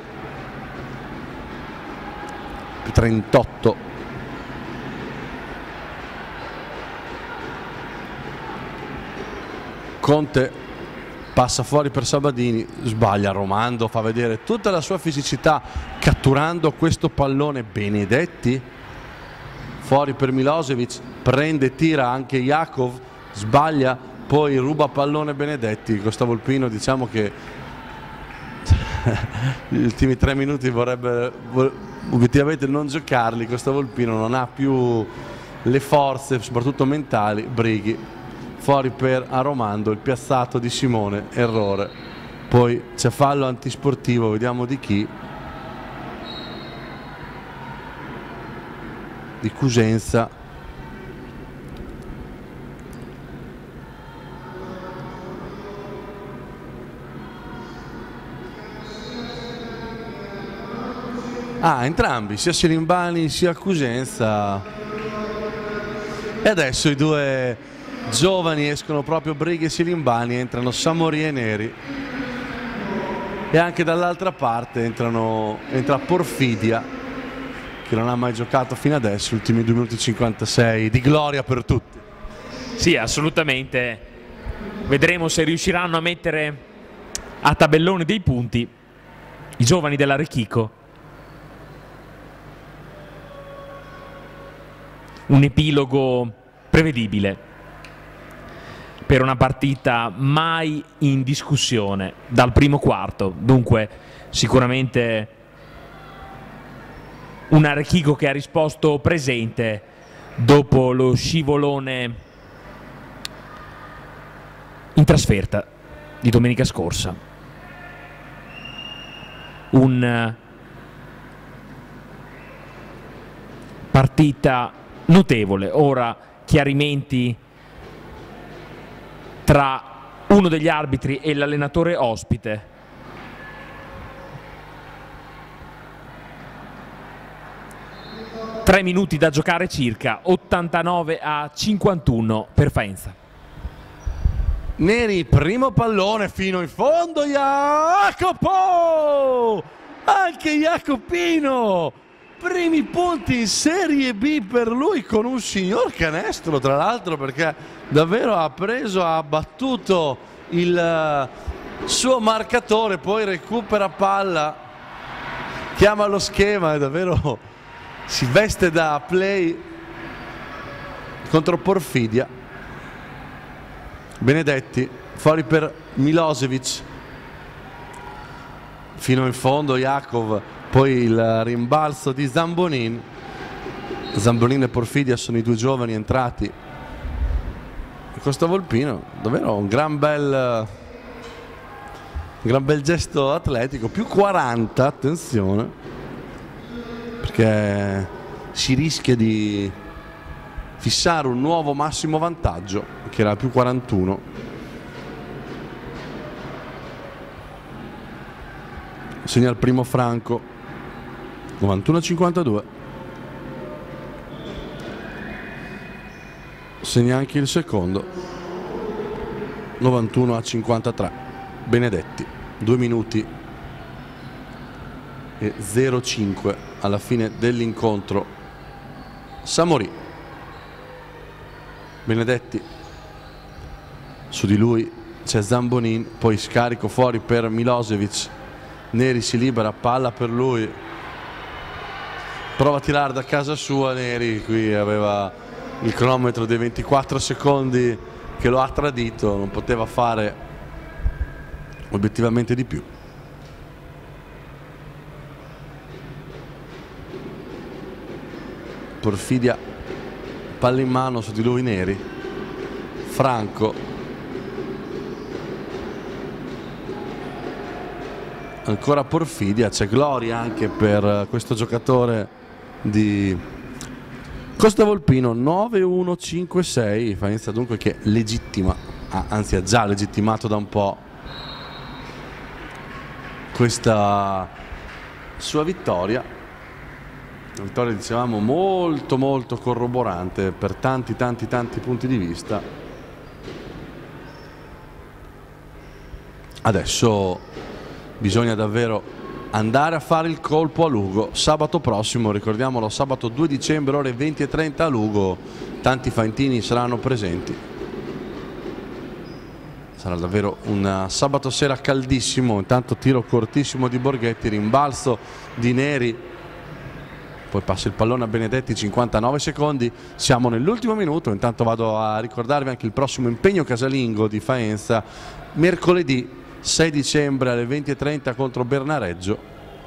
Speaker 1: più 38. Conte passa fuori per Sabadini, sbaglia. Aromando fa vedere tutta la sua fisicità catturando questo pallone. Benedetti fuori per Milosevic, prende, tira anche Jakov, sbaglia, poi ruba pallone Benedetti. Costa Volpino, diciamo che gli ultimi 3 minuti vorrebbe obiettivamente non giocarli. Costa Volpino non ha più le forze, soprattutto mentali. Brighi fuori per Aromando, il piazzato di Simone, errore. Poi c'è fallo antisportivo, vediamo di chi. Di Cusenza. Entrambi, sia Silimbani sia Cusenza. E adesso i due giovani escono proprio, Brighi e Silimbani, entrano Samori e Neri. E anche dall'altra parte entra Porfidia, che non ha mai giocato fino adesso. Ultimi 2 minuti e 56 di gloria per tutti.
Speaker 2: Sì, assolutamente. Vedremo se riusciranno a mettere a tabellone dei punti i giovani dell'Arechico. Un epilogo prevedibile per una partita mai in discussione dal primo quarto. Dunque sicuramente un Arechico che ha risposto presente dopo lo scivolone in trasferta di domenica scorsa. Un partita notevole. Ora chiarimenti tra uno degli arbitri e l'allenatore ospite. Tre minuti da giocare circa, 89-51 per Faenza.
Speaker 1: Neri, primo pallone fino in fondo, Jacopo! Anche Jacopino! Primi punti in Serie B per lui, con un signor canestro tra l'altro, perché davvero ha battuto il suo marcatore, poi recupera palla, chiama lo schema e davvero si veste da play contro Porfidia. Benedetti fuori per Milosevic, fino in fondo Jakov, poi il rimbalzo di Zambonin. Zambonin e Porfidia sono i due giovani entrati. Costa Volpino, davvero un gran bel gesto atletico, più 40, attenzione, perché si rischia di fissare un nuovo massimo vantaggio, che era più 41. segna il primo Franco, 91-52. Segna anche il secondo, 91-53. Benedetti, 2 minuti e 0,5 alla fine dell'incontro. Samori, Benedetti, su di lui c'è Zambonin, poi scarico fuori per Milosevic. Neri si libera, palla per lui, prova a tirare da casa sua. Neri qui aveva il cronometro dei 24 secondi che lo ha tradito, non poteva fare obiettivamente di più. Porfidia, palla in mano, su di lui Neri. Franco, ancora Porfidia, c'è gloria anche per questo giocatore di Costa Volpino. 9-1-5-6, Faenza dunque che legittima, anzi ha già legittimato da un po' questa sua vittoria. Una vittoria, dicevamo, molto molto corroborante per tanti punti di vista. Adesso bisogna davvero andare a fare il colpo a Lugo sabato prossimo, ricordiamolo, sabato 2 dicembre ore 20:30 a Lugo. Tanti faentini saranno presenti. Sarà davvero un sabato sera caldissimo. Intanto tiro cortissimo di Borghetti, rimbalzo di Neri, poi passa il pallone a Benedetti, 59 secondi, siamo nell'ultimo minuto. Intanto vado a ricordarvi anche il prossimo impegno casalingo di Faenza, mercoledì 6 dicembre alle 20:30 contro Bernareggio.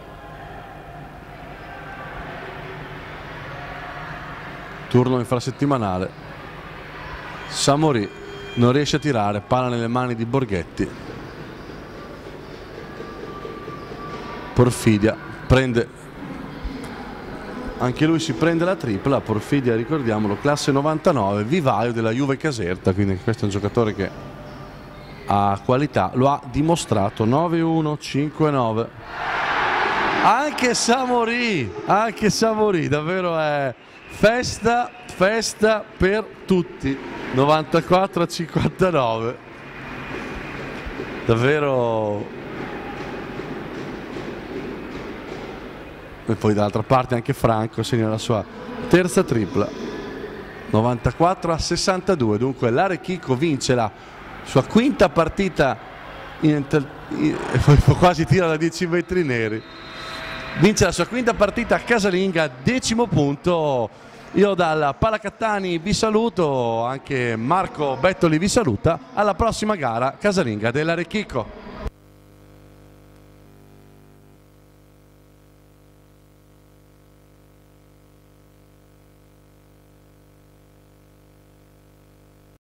Speaker 1: Turno infrasettimanale. Samori non riesce a tirare, palla nelle mani di Borghetti. Porfidia prende, anche lui si prende la tripla. Porfidia, ricordiamolo, classe 99, vivaio della Juve Caserta, quindi questo è un giocatore che ha qualità, lo ha dimostrato. 9-1-5-9. Anche Samori, davvero è festa per tutti. 94-59, davvero. E poi dall'altra parte anche Franco segna la sua terza tripla. 94-62, dunque l'Arechico vince la sua quinta partita quasi tira da 10 metri Neri. Vince la sua quinta partita casalinga, 10° punto. Io dal Palacattani vi saluto, anche Marco Bettoli vi saluta. Alla prossima gara casalinga dell'Arechico.